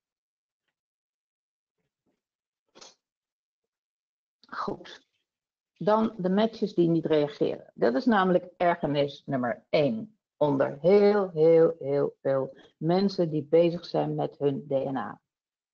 Goed, dan de matches die niet reageren. Dat is namelijk ergernis nummer één. Onder heel, heel, heel veel mensen die bezig zijn met hun D N A.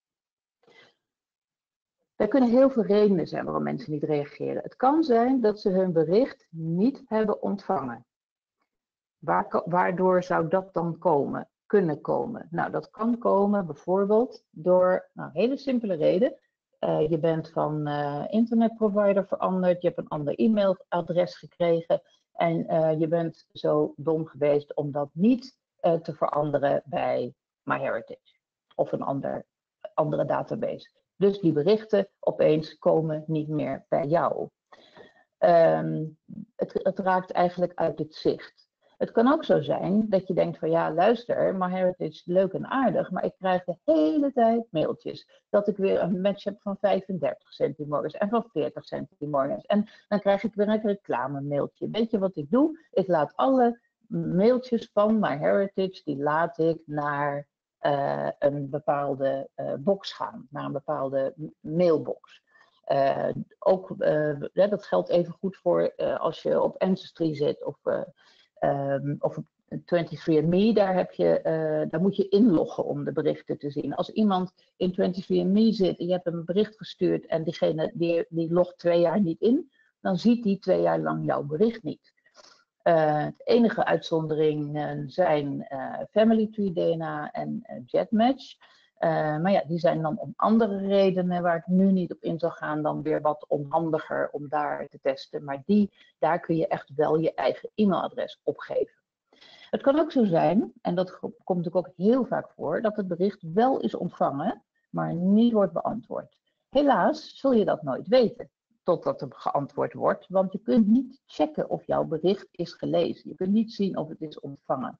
Er kunnen heel veel redenen zijn waarom mensen niet reageren. Het kan zijn dat ze hun bericht niet hebben ontvangen. Waar, waardoor zou dat dan komen, kunnen komen? Nou, dat kan komen bijvoorbeeld door nou, een hele simpele reden. Uh, je bent van uh, internetprovider veranderd, je hebt een ander e-mailadres gekregen en uh, je bent zo dom geweest om dat niet uh, te veranderen bij MyHeritage of een ander, andere database. Dus die berichten opeens komen niet meer bij jou. Um, het, het raakt eigenlijk uit het zicht. Het kan ook zo zijn dat je denkt van ja, luister, MyHeritage is leuk en aardig, maar ik krijg de hele tijd mailtjes dat ik weer een match heb van vijfendertig centimorgens en van veertig centimorgens. En dan krijg ik weer een reclame mailtje. Weet je wat ik doe? Ik laat alle mailtjes van MyHeritage, die laat ik naar uh, een bepaalde uh, box gaan, naar een bepaalde mailbox. Uh, ook, uh, dat geldt even goed voor uh, als je op Ancestry zit of, uh, um, of op twenty-three and me, daar, heb je, uh, daar moet je inloggen om de berichten te zien. Als iemand in twenty-three and me zit en je hebt een bericht gestuurd en diegene die, die logt twee jaar niet in, dan ziet die twee jaar lang jouw bericht niet. Uh, de enige uitzonderingen zijn uh, Family Tree D N A en uh, JetMatch. Uh, maar ja, die zijn dan om andere redenen waar ik nu niet op in zal gaan, dan weer wat onhandiger om daar te testen. Maar die, daar kun je echt wel je eigen e-mailadres opgeven. Het kan ook zo zijn, en dat komt natuurlijk ook heel vaak voor, dat het bericht wel is ontvangen, maar niet wordt beantwoord. Helaas zul je dat nooit weten, totdat er geantwoord wordt, want je kunt niet checken of jouw bericht is gelezen. Je kunt niet zien of het is ontvangen.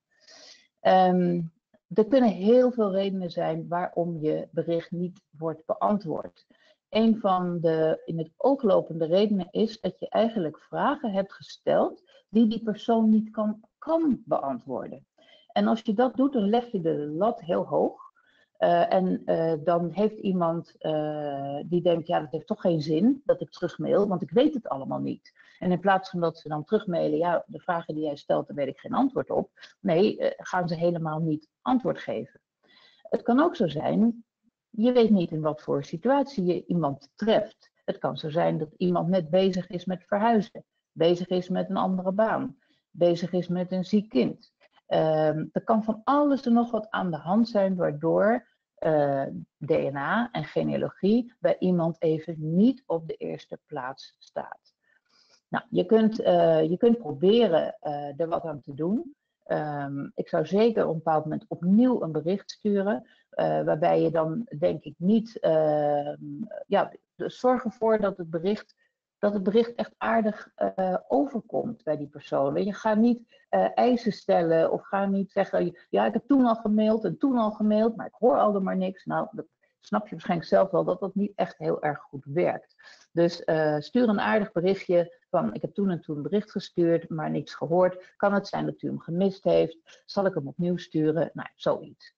Um, er kunnen heel veel redenen zijn waarom je bericht niet wordt beantwoord. Een van de in het oog lopende redenen is dat je eigenlijk vragen hebt gesteld die die persoon niet kan, kan beantwoorden. En als je dat doet, dan leg je de lat heel hoog. Uh, en uh, dan heeft iemand uh, die denkt, ja, dat heeft toch geen zin dat ik terugmail, want ik weet het allemaal niet. En in plaats van dat ze dan terugmailen, ja, de vragen die jij stelt, daar weet ik geen antwoord op. Nee, uh, gaan ze helemaal niet antwoord geven. Het kan ook zo zijn, je weet niet in wat voor situatie je iemand treft. Het kan zo zijn dat iemand net bezig is met verhuizen, bezig is met een andere baan, bezig is met een ziek kind. Uh, er kan van alles en nog wat aan de hand zijn waardoor uh, D N A en genealogie bij iemand even niet op de eerste plaats staat. Nou, je kunt, uh, je kunt proberen uh, er wat aan te doen. Um, ik zou zeker op een bepaald moment opnieuw een bericht sturen, uh, waarbij je dan denk ik niet, uh, ja, dus zorg ervoor dat het bericht dat het bericht echt aardig uh, overkomt bij die personen. Je gaat niet uh, eisen stellen of ga niet zeggen, ja, ik heb toen al gemaild en toen al gemaild, maar ik hoor al er maar niks. Nou, dat snap je waarschijnlijk zelf wel, dat dat niet echt heel erg goed werkt. Dus uh, stuur een aardig berichtje van, ik heb toen en toen een bericht gestuurd, maar niks gehoord. Kan het zijn dat u hem gemist heeft? Zal ik hem opnieuw sturen? Nou, zoiets.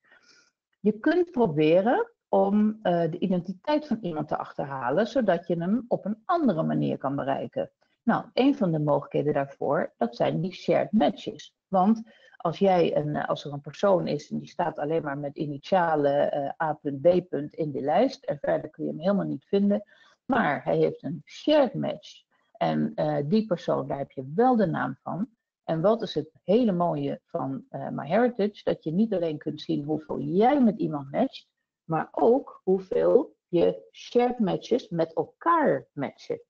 Je kunt proberen om uh, de identiteit van iemand te achterhalen, zodat je hem op een andere manier kan bereiken. Nou, een van de mogelijkheden daarvoor, dat zijn die shared matches. Want als, jij een, als er een persoon is en die staat alleen maar met initialen uh, A B in de lijst en verder kun je hem helemaal niet vinden, maar hij heeft een shared match en uh, die persoon, daar heb je wel de naam van. En wat is het hele mooie van uh, MyHeritage, dat je niet alleen kunt zien hoeveel jij met iemand matcht, maar ook hoeveel je shared matches met elkaar matchen.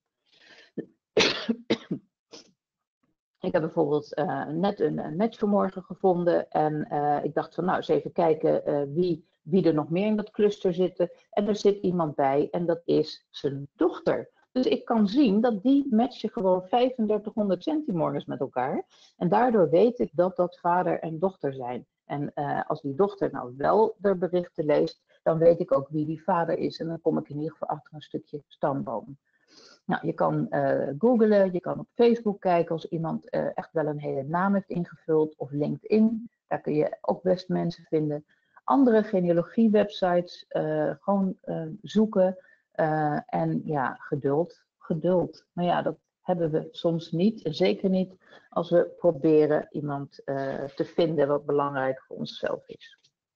Ik heb bijvoorbeeld uh, net een, een match vanmorgen gevonden en uh, ik dacht van nou eens even kijken uh, wie, wie er nog meer in dat cluster zitten. En er zit iemand bij en dat is zijn dochter. Dus ik kan zien dat die matchen gewoon vijfendertighonderd centimorgens met elkaar. En daardoor weet ik dat dat vader en dochter zijn. En uh, als die dochter nou wel de berichten leest, dan weet ik ook wie die vader is. En dan kom ik in ieder geval achter een stukje stamboom. Nou, je kan uh, googlen, je kan op Facebook kijken als iemand uh, echt wel een hele naam heeft ingevuld. Of LinkedIn, daar kun je ook best mensen vinden. Andere genealogie-websites, uh, gewoon uh, zoeken. Uh, en ja, geduld, geduld. Maar ja, dat hebben we soms niet. En zeker niet als we proberen iemand uh, te vinden wat belangrijk voor onszelf is.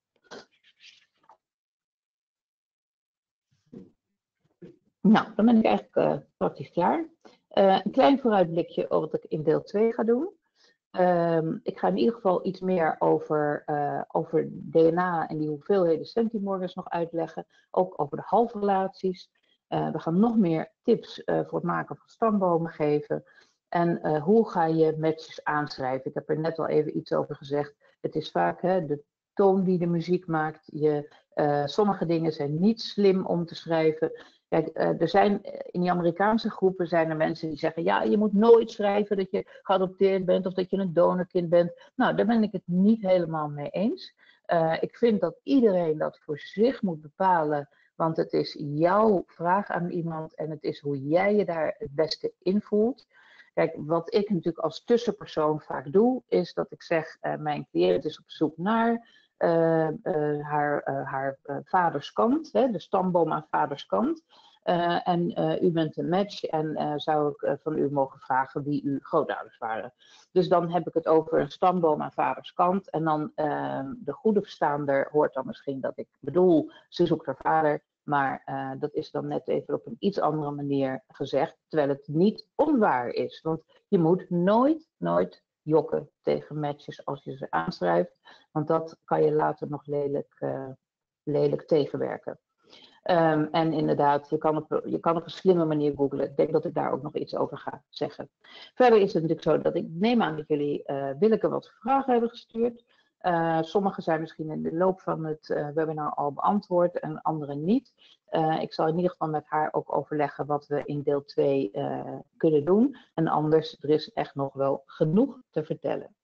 Nou, dan ben ik eigenlijk uh, praktisch klaar. Uh, een klein vooruitblikje over wat ik in deel twee ga doen. Um, ik ga in ieder geval iets meer over, uh, over D N A en die hoeveelheden centimorgens nog uitleggen. Ook over de halfrelaties. Uh, we gaan nog meer tips uh, voor het maken van stambomen geven. En uh, hoe ga je matches aanschrijven? Ik heb er net al even iets over gezegd. Het is vaak hè, de toon die de muziek maakt. Je, uh, sommige dingen zijn niet slim om te schrijven. Kijk, uh, er zijn, in die Amerikaanse groepen zijn er mensen die zeggen, ja, je moet nooit schrijven dat je geadopteerd bent of dat je een donorkind bent. Nou, daar ben ik het niet helemaal mee eens. Uh, ik vind dat iedereen dat voor zich moet bepalen, want het is jouw vraag aan iemand en het is hoe jij je daar het beste in voelt. Kijk, wat ik natuurlijk als tussenpersoon vaak doe, is dat ik zeg, uh, mijn cliënt is op zoek naar, uh, uh, haar, uh, haar uh, vaders kant, hè, de stamboom aan vaders kant. Uh, en uh, u bent een match en uh, zou ik uh, van u mogen vragen wie uw grootouders waren. Dus dan heb ik het over een stamboom aan vaders kant. En dan uh, de goede verstaander hoort dan misschien dat ik bedoel, ze zoekt haar vader. Maar uh, dat is dan net even op een iets andere manier gezegd, terwijl het niet onwaar is. Want je moet nooit, nooit jokken tegen matches als je ze aanschrijft. Want dat kan je later nog lelijk, uh, lelijk tegenwerken. Um, en inderdaad, je kan, op, je kan op een slimme manier googlen. Ik denk dat ik daar ook nog iets over ga zeggen. Verder is het natuurlijk zo dat ik neem aan dat jullie uh, Willeke wat vragen hebben gestuurd. Uh, sommige zijn misschien in de loop van het uh, webinar al beantwoord en andere niet. Uh, ik zal in ieder geval met haar ook overleggen wat we in deel twee uh, kunnen doen. En anders, er is echt nog wel genoeg te vertellen.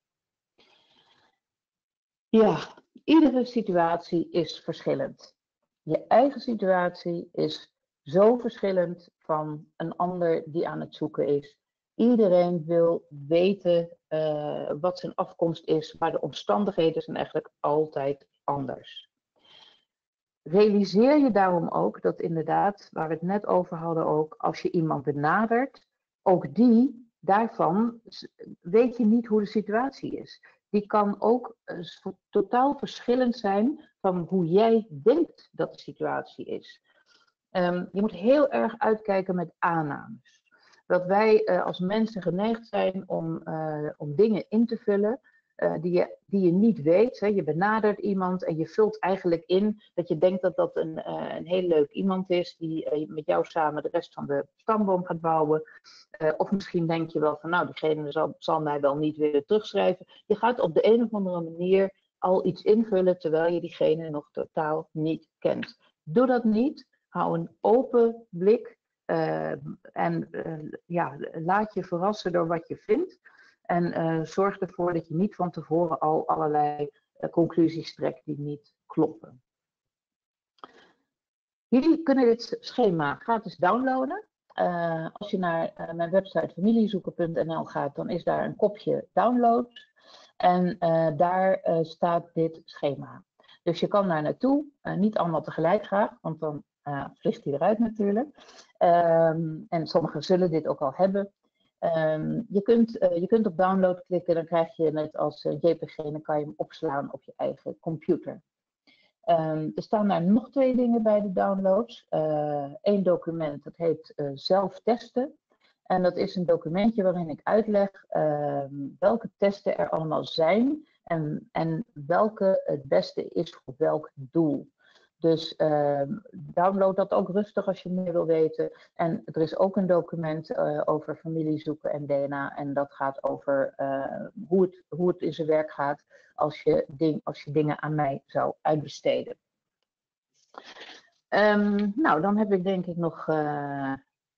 Ja, iedere situatie is verschillend. Je eigen situatie is zo verschillend van een ander die aan het zoeken is. Iedereen wil weten uh, wat zijn afkomst is, maar de omstandigheden zijn eigenlijk altijd anders. Realiseer je daarom ook dat inderdaad, waar we het net over hadden ook, als je iemand benadert, ook die, daarvan weet je niet hoe de situatie is. Die kan ook uh, totaal verschillend zijn van hoe jij denkt dat de situatie is. Um, je moet heel erg uitkijken met aannames. Dat wij uh, als mensen geneigd zijn om, uh, om dingen in te vullen uh, die, je, die je niet weet. Hè. Je benadert iemand en je vult eigenlijk in dat je denkt dat dat een, uh, een heel leuk iemand is die uh, met jou samen de rest van de stamboom gaat bouwen. Uh, of misschien denk je wel van nou, diegene zal, zal mij wel niet willen terugschrijven. Je gaat op de een of andere manier al iets invullen terwijl je diegene nog totaal niet kent. Doe dat niet. Hou een open blik uh, en uh, ja, laat je verrassen door wat je vindt. En uh, zorg ervoor dat je niet van tevoren al allerlei uh, conclusies trekt die niet kloppen. Jullie kunnen dit schema gratis downloaden. Uh, als je naar uh, mijn website familiezoeken punt n l gaat, dan is daar een kopje download. En uh, daar uh, staat dit schema. Dus je kan daar naartoe, uh, niet allemaal tegelijk graag, want dan uh, vliegt hij eruit natuurlijk. Um, en sommigen zullen dit ook al hebben. Um, je, kunt, uh, je kunt op download klikken, dan krijg je het als uh, J P G en dan kan je hem opslaan op je eigen computer. Um, er staan daar nog twee dingen bij de downloads. Eén uh, document, dat heet uh, zelf testen. En dat is een documentje waarin ik uitleg uh, welke testen er allemaal zijn en, en welke het beste is voor welk doel. Dus uh, download dat ook rustig als je meer wil weten. En er is ook een document uh, over familiezoeken en D N A. En dat gaat over uh, hoe, het, hoe het in zijn werk gaat als je, ding, als je dingen aan mij zou uitbesteden. Um, nou, dan heb ik denk ik nog uh,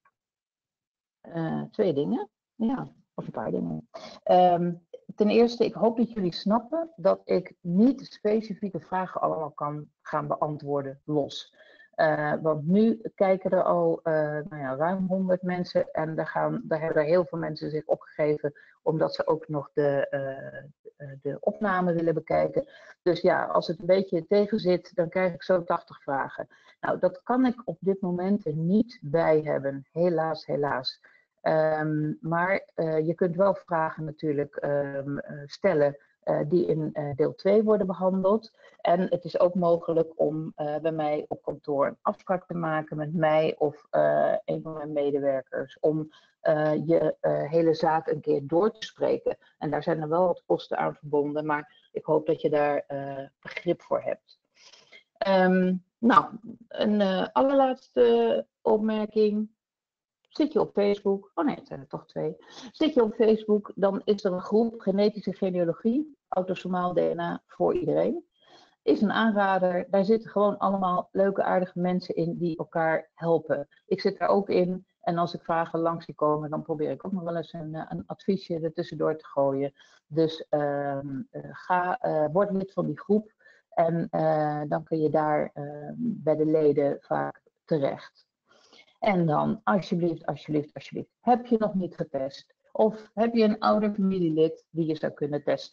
uh, twee dingen. Ja, of een paar dingen. Um, ten eerste, ik hoop dat jullie snappen dat ik niet specifieke vragen allemaal kan gaan beantwoorden los. Uh, want nu kijken er al uh, nou ja, ruim honderd mensen en daar, gaan, daar hebben er heel veel mensen zich opgegeven omdat ze ook nog de, uh, de opname willen bekijken. Dus ja, als het een beetje tegen zit, dan krijg ik zo tachtig vragen. Nou, dat kan ik op dit moment er niet bij hebben. Helaas, helaas. Um, maar uh, je kunt wel vragen natuurlijk um, uh, stellen uh, die in uh, deel twee worden behandeld. En het is ook mogelijk om uh, bij mij op kantoor een afspraak te maken met mij of uh, een van mijn medewerkers om uh, je uh, hele zaak een keer door te spreken. En daar zijn er wel wat kosten aan verbonden, maar ik hoop dat je daar uh, begrip voor hebt. Um, nou, een uh, allerlaatste opmerking. Zit je op Facebook, oh nee, het zijn er toch twee. Zit je op Facebook, dan is er een groep genetische genealogie, autosomaal D N A voor iedereen. Is een aanrader, daar zitten gewoon allemaal leuke aardige mensen in die elkaar helpen. Ik zit daar ook in en als ik vragen langs die komen, dan probeer ik ook nog wel eens een, een adviesje er tussendoor te gooien. Dus uh, uh, ga, uh, word lid van die groep en uh, dan kun je daar uh, bij de leden vaak terecht. En dan, alsjeblieft, alsjeblieft, alsjeblieft, heb je nog niet getest? Of heb je een ouder familielid die je zou kunnen testen?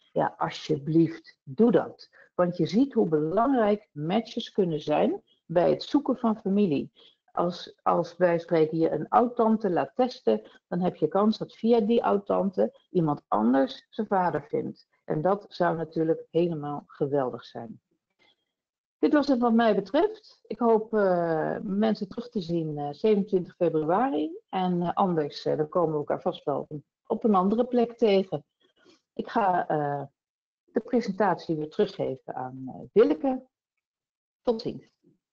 ja, alsjeblieft, doe dat. Want je ziet hoe belangrijk matches kunnen zijn bij het zoeken van familie. Als, als wij spreken je een oud-tante laat testen, dan heb je kans dat via die oud-tante iemand anders zijn vader vindt. En dat zou natuurlijk helemaal geweldig zijn. Dit was het wat mij betreft. Ik hoop uh, mensen terug te zien uh, zevenentwintig februari. En uh, anders, uh, dan komen we elkaar vast wel op een andere plek tegen. Ik ga uh, de presentatie weer teruggeven aan uh, Willeke. Tot ziens.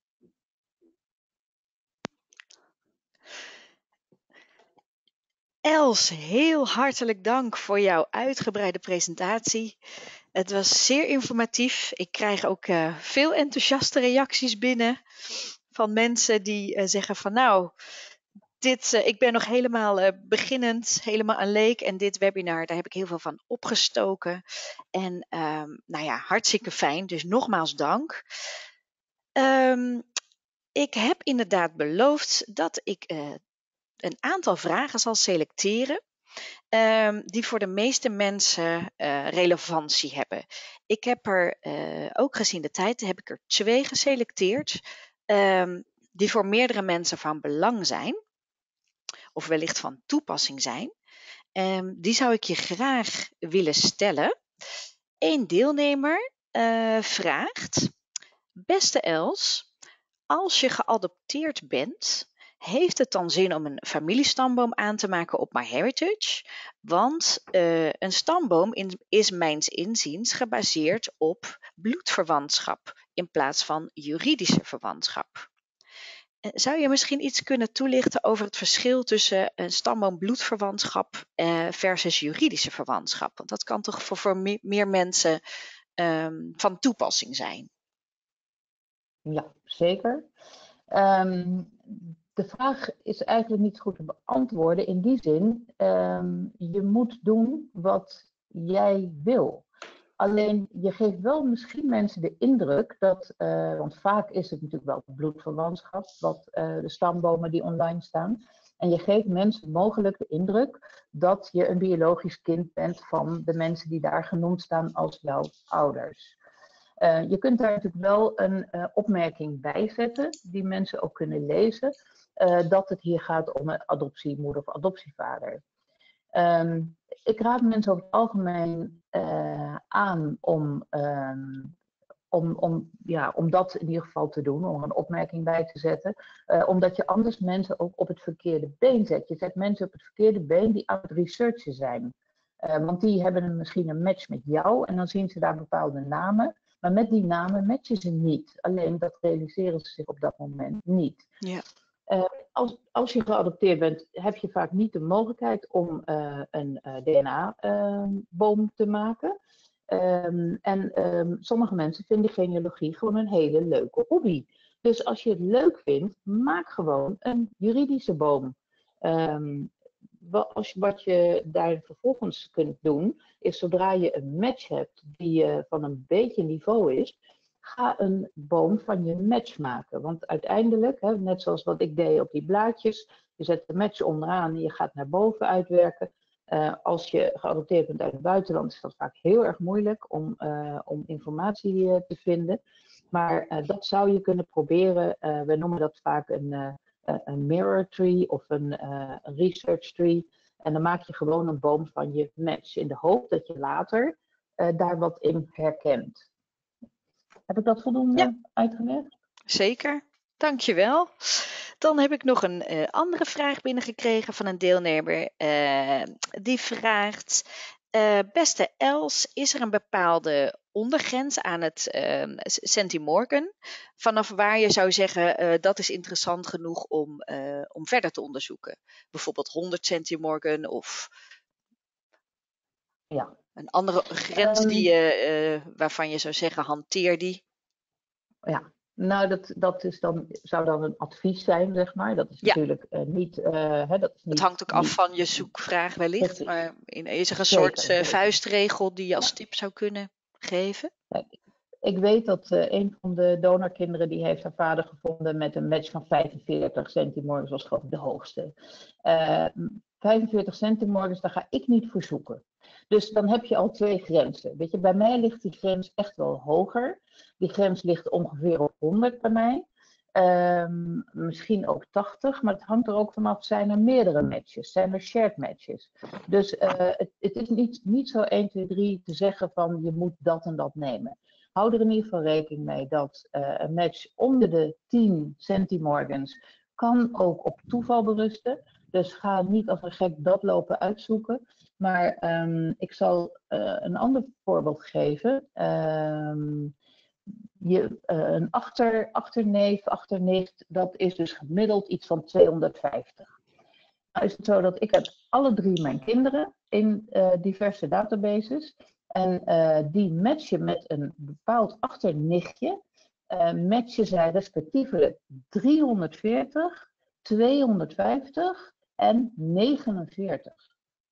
Els, heel hartelijk dank voor jouw uitgebreide presentatie. Het was zeer informatief. Ik krijg ook uh, veel enthousiaste reacties binnen van mensen die uh, zeggen van nou, dit, uh, ik ben nog helemaal uh, beginnend, helemaal een leek en dit webinar, daar heb ik heel veel van opgestoken. En um, nou ja, hartstikke fijn, dus nogmaals dank. Um, ik heb inderdaad beloofd dat ik uh, een aantal vragen zal selecteren. Um, die voor de meeste mensen uh, relevantie hebben. Ik heb er uh, ook gezien de tijd, heb ik er twee geselecteerd. Um, die voor meerdere mensen van belang zijn. Of wellicht van toepassing zijn. Um, die zou ik je graag willen stellen. Eén deelnemer uh, vraagt. Beste Els, als je geadopteerd bent, heeft het dan zin om een familiestamboom aan te maken op MyHeritage? Want uh, een stamboom in, is mijns inziens gebaseerd op bloedverwantschap in plaats van juridische verwantschap. Uh, zou je misschien iets kunnen toelichten over het verschil tussen een stamboom bloedverwantschap uh, versus juridische verwantschap? Want dat kan toch voor, voor me, meer mensen um, van toepassing zijn? Ja, zeker. Um, de vraag is eigenlijk niet goed te beantwoorden in die zin, um, je moet doen wat jij wil. Alleen je geeft wel misschien mensen de indruk dat, uh, want vaak is het natuurlijk wel bloedverwantschap, wat uh, de stambomen die online staan. En je geeft mensen mogelijk de indruk dat je een biologisch kind bent van de mensen die daar genoemd staan als jouw ouders. Uh, je kunt daar natuurlijk wel een uh, opmerking bij zetten, die mensen ook kunnen lezen, uh, dat het hier gaat om een adoptiemoeder of adoptievader. Um, ik raad mensen over het algemeen uh, aan om, um, om, om, ja, om dat in ieder geval te doen, om een opmerking bij te zetten. Uh, omdat je anders mensen ook op het verkeerde been zet. Je zet mensen op het verkeerde been die aan het researchen zijn. Uh, want die hebben een, misschien een match met jou en dan zien ze daar bepaalde namen. Maar met die namen matchen ze niet. Alleen dat realiseren ze zich op dat moment niet. Ja. Uh, als, als je geadopteerd bent, heb je vaak niet de mogelijkheid om uh, een uh, D N A-boom uh, te maken. Um, en um, sommige mensen vinden genealogie gewoon een hele leuke hobby. Dus als je het leuk vindt, maak gewoon een juridische boom. Um, wat, als, wat je daar vervolgens kunt doen, is zodra je een match hebt die uh, van een beetje niveau is, ga een boom van je match maken. Want uiteindelijk, hè, net zoals wat ik deed op die blaadjes, je zet de match onderaan en je gaat naar boven uitwerken. Uh, als je geadopteerd bent uit het buitenland is dat vaak heel erg moeilijk om, uh, om informatie uh, te vinden. Maar uh, dat zou je kunnen proberen. Uh, we noemen dat vaak een, uh, een mirror tree of een, uh, een research tree. En dan maak je gewoon een boom van je match in de hoop dat je later uh, daar wat in herkent. Heb ik dat voldoende ja. uitgelegd? Zeker, dankjewel. Dan heb ik nog een uh, andere vraag binnengekregen van een deelnemer. Uh, die vraagt, uh, beste Els, is er een bepaalde ondergrens aan het uh, centimorgan? Vanaf waar je zou zeggen, uh, dat is interessant genoeg om, uh, om verder te onderzoeken. Bijvoorbeeld honderd centimorgan of ja. een andere grens um, die je, uh, waarvan je zou zeggen, hanteer die. Ja. Nou, dat, dat is dan, zou dan een advies zijn, zeg maar. Dat is ja. natuurlijk uh, niet... Uh, hè, dat is niet het hangt ook af niet, van je zoekvraag wellicht. Precies. Maar is er een Zeker, soort uh, zeker. vuistregel die je als tip zou kunnen geven? Kijk, ik weet dat uh, een van de donorkinderen die heeft haar vader gevonden met een match van vijfenveertig centimorgans, was geloof ik de hoogste. Uh, vijfenveertig centimorgens, daar ga ik niet voor zoeken. Dus dan heb je al twee grenzen. Weet je, bij mij ligt die grens echt wel hoger. Die grens ligt ongeveer op honderd bij mij. Um, misschien ook tachtig, maar het hangt er ook vanaf, zijn er meerdere matches, zijn er shared matches. Dus uh, het, het is niet, niet zo één, twee, drie te zeggen van je moet dat en dat nemen. Hou er in ieder geval rekening mee dat uh, een match onder de tien centimorgens kan ook op toeval berusten. Dus ga niet als een gek dat lopen uitzoeken. Maar um, ik zal uh, een ander voorbeeld geven. Um, je, uh, een achter, achterneef, achternicht, dat is dus gemiddeld iets van tweehonderdvijftig. Nou is het zo dat ik heb alle drie mijn kinderen in uh, diverse databases. En uh, die matchen met een bepaald achternichtje. Uh, matchen zij respectievelijk driehonderdveertig, tweehonderdvijftig en negenenveertig.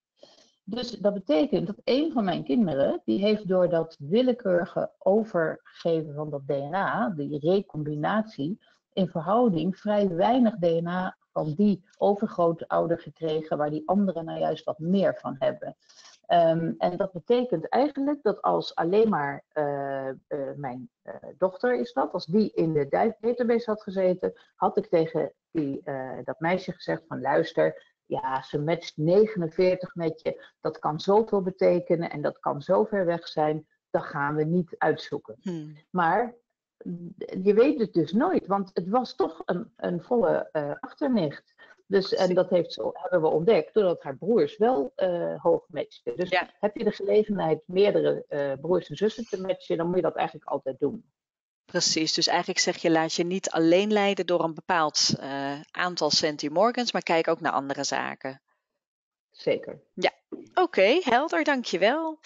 Dus dat betekent dat een van mijn kinderen, die heeft door dat willekeurige overgeven van dat D N A, die recombinatie, in verhouding vrij weinig D N A van die overgrootouder gekregen, waar die anderen nou juist wat meer van hebben. Um, en dat betekent eigenlijk dat als alleen maar uh, uh, mijn uh, dochter is dat, als die in de database had gezeten, had ik tegen die, uh, dat meisje gezegd van luister, ja, ze matcht negenenveertig met je, dat kan zoveel betekenen en dat kan zo ver weg zijn, dat gaan we niet uitzoeken. Hmm. Maar je weet het dus nooit, want het was toch een, een volle uh, achternicht. Dus, en dat heeft zo, hebben we ontdekt doordat haar broers wel uh, hoog matchten. Dus ja. Heb je de gelegenheid meerdere uh, broers en zussen te matchen, dan moet je dat eigenlijk altijd doen. Precies, dus eigenlijk zeg je laat je niet alleen leiden door een bepaald uh, aantal centimorgans, maar kijk ook naar andere zaken. Zeker. Ja, oké, okay, helder, dankjewel.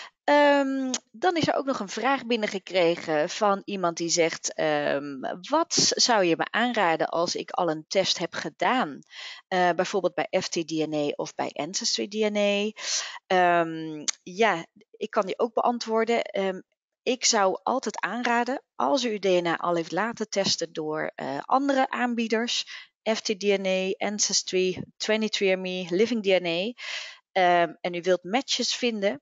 Um, dan is er ook nog een vraag binnengekregen van iemand die zegt, um, wat zou je me aanraden als ik al een test heb gedaan? Uh, bijvoorbeeld bij F T D N A of bij Ancestry D N A. Um, ja, ik kan die ook beantwoorden. Um, ik zou altijd aanraden, als u uw D N A al heeft laten testen door uh, andere aanbieders, F T D N A, Ancestry, twenty-three and me, Living D N A, um, en u wilt matches vinden,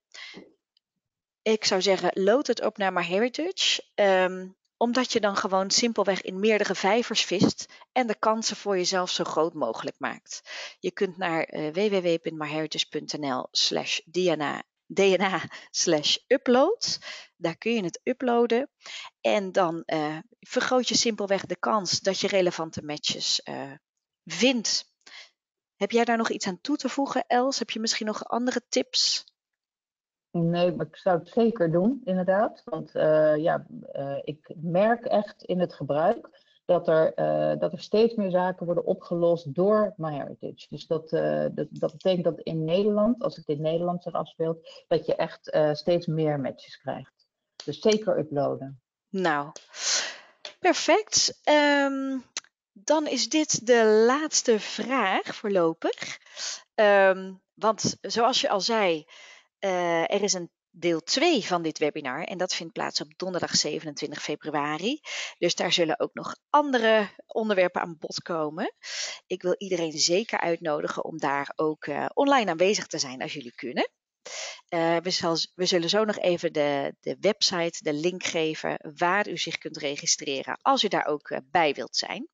ik zou zeggen, load het op naar MyHeritage, um, omdat je dan gewoon simpelweg in meerdere vijvers vist en de kansen voor jezelf zo groot mogelijk maakt. Je kunt naar uh, w w w punt myheritage.nl slash DNA DNA slash upload. Daar kun je het uploaden. En dan uh, vergroot je simpelweg de kans dat je relevante matches uh, vindt. Heb jij daar nog iets aan toe te voegen, Els? Heb je misschien nog andere tips? Nee, maar ik zou het zeker doen, inderdaad. Want uh, ja, uh, ik merk echt in het gebruik dat er, uh, dat er steeds meer zaken worden opgelost door MyHeritage. Dus dat, uh, dat, dat betekent dat in Nederland, als het in Nederland zich afspeelt, dat je echt uh, steeds meer matches krijgt. Dus zeker uploaden. Nou, perfect. Um, dan is dit de laatste vraag voorlopig. Um, want zoals je al zei, uh, er is een deel twee van dit webinar en dat vindt plaats op donderdag zevenentwintig februari. Dus daar zullen ook nog andere onderwerpen aan bod komen. Ik wil iedereen zeker uitnodigen om daar ook uh, online aanwezig te zijn als jullie kunnen. Uh, we, zal, we zullen zo nog even de, de website, de link geven waar u zich kunt registreren als u daar ook uh, bij wilt zijn.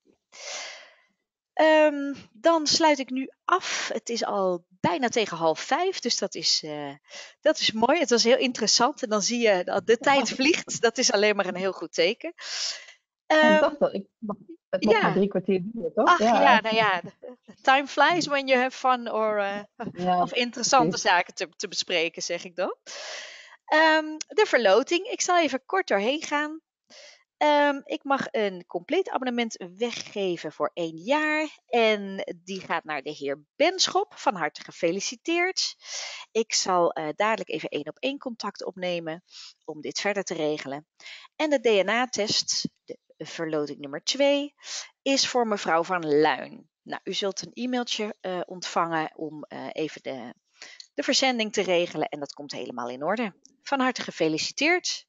Um, dan sluit ik nu af. Het is al bijna tegen half vijf, dus dat is, uh, dat is mooi. Het was heel interessant en dan zie je dat de tijd vliegt. Dat is alleen maar een heel goed teken. Um, ik dacht dat ik het nog ja. maar drie kwartier duren, toch? Ach ja, ja, nou ja. Time flies when you have fun or, uh, ja, of interessante precies. zaken te, te bespreken, zeg ik dan. Um, de verloting. Ik zal even kort doorheen gaan. Um, ik mag een compleet abonnement weggeven voor één jaar en die gaat naar de heer Benschop. Van harte gefeliciteerd. Ik zal uh, dadelijk even één op één contact opnemen om dit verder te regelen. En de D N A-test, de verloting nummer twee, is voor mevrouw Van Luin. Nou, u zult een e-mailtje uh, ontvangen om uh, even de, de verzending te regelen en dat komt helemaal in orde. Van harte gefeliciteerd.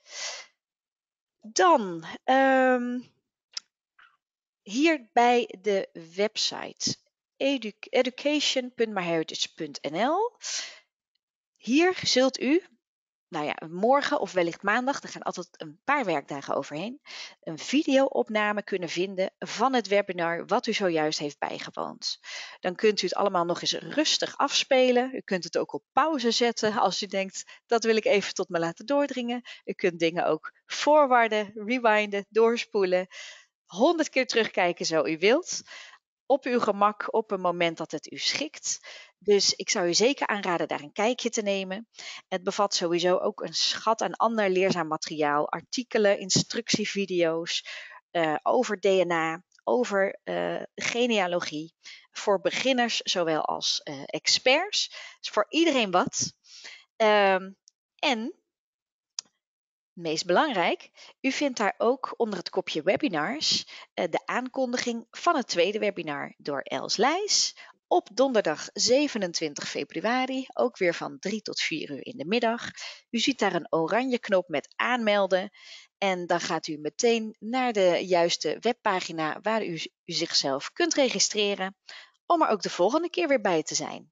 Dan, um, hier bij de website edu education punt myheritage punt n l. Hier zult u, nou ja, morgen of wellicht maandag, er gaan altijd een paar werkdagen overheen, een video-opname kunnen vinden van het webinar wat u zojuist heeft bijgewoond. Dan kunt u het allemaal nog eens rustig afspelen. U kunt het ook op pauze zetten als u denkt, dat wil ik even tot me laten doordringen. U kunt dingen ook forwarden, rewinden, doorspoelen, honderd keer terugkijken zo u wilt. Op uw gemak, op een moment dat het u schikt. Dus ik zou u zeker aanraden daar een kijkje te nemen. Het bevat sowieso ook een schat aan ander leerzaam materiaal, artikelen, instructievideo's uh, over D N A, over uh, genealogie, voor beginners zowel als uh, experts. Dus voor iedereen wat. Um, en meest belangrijk, u vindt daar ook onder het kopje webinars uh, de aankondiging van het tweede webinar door Els Leijs op donderdag zevenentwintig februari, ook weer van drie tot vier uur in de middag. U ziet daar een oranje knop met aanmelden en dan gaat u meteen naar de juiste webpagina waar u, u zichzelf kunt registreren om er ook de volgende keer weer bij te zijn.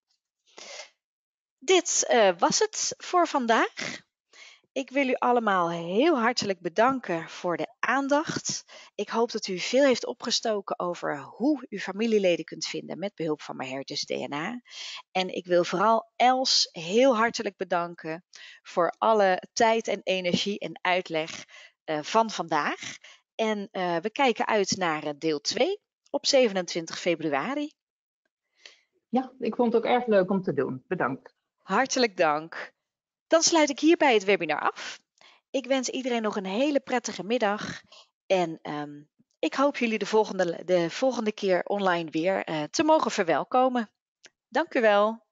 Dit uh, was het voor vandaag. Ik wil u allemaal heel hartelijk bedanken voor de aandacht. Ik hoop dat u veel heeft opgestoken over hoe u familieleden kunt vinden met behulp van MyHeritage D N A. En ik wil vooral Els heel hartelijk bedanken voor alle tijd en energie en uitleg uh, van vandaag. En uh, we kijken uit naar uh, deel twee op zevenentwintig februari. Ja, ik vond het ook erg leuk om te doen. Bedankt. Hartelijk dank. Dan sluit ik hierbij het webinar af. Ik wens iedereen nog een hele prettige middag en um, ik hoop jullie de volgende, de volgende keer online weer uh, te mogen verwelkomen. Dank u wel.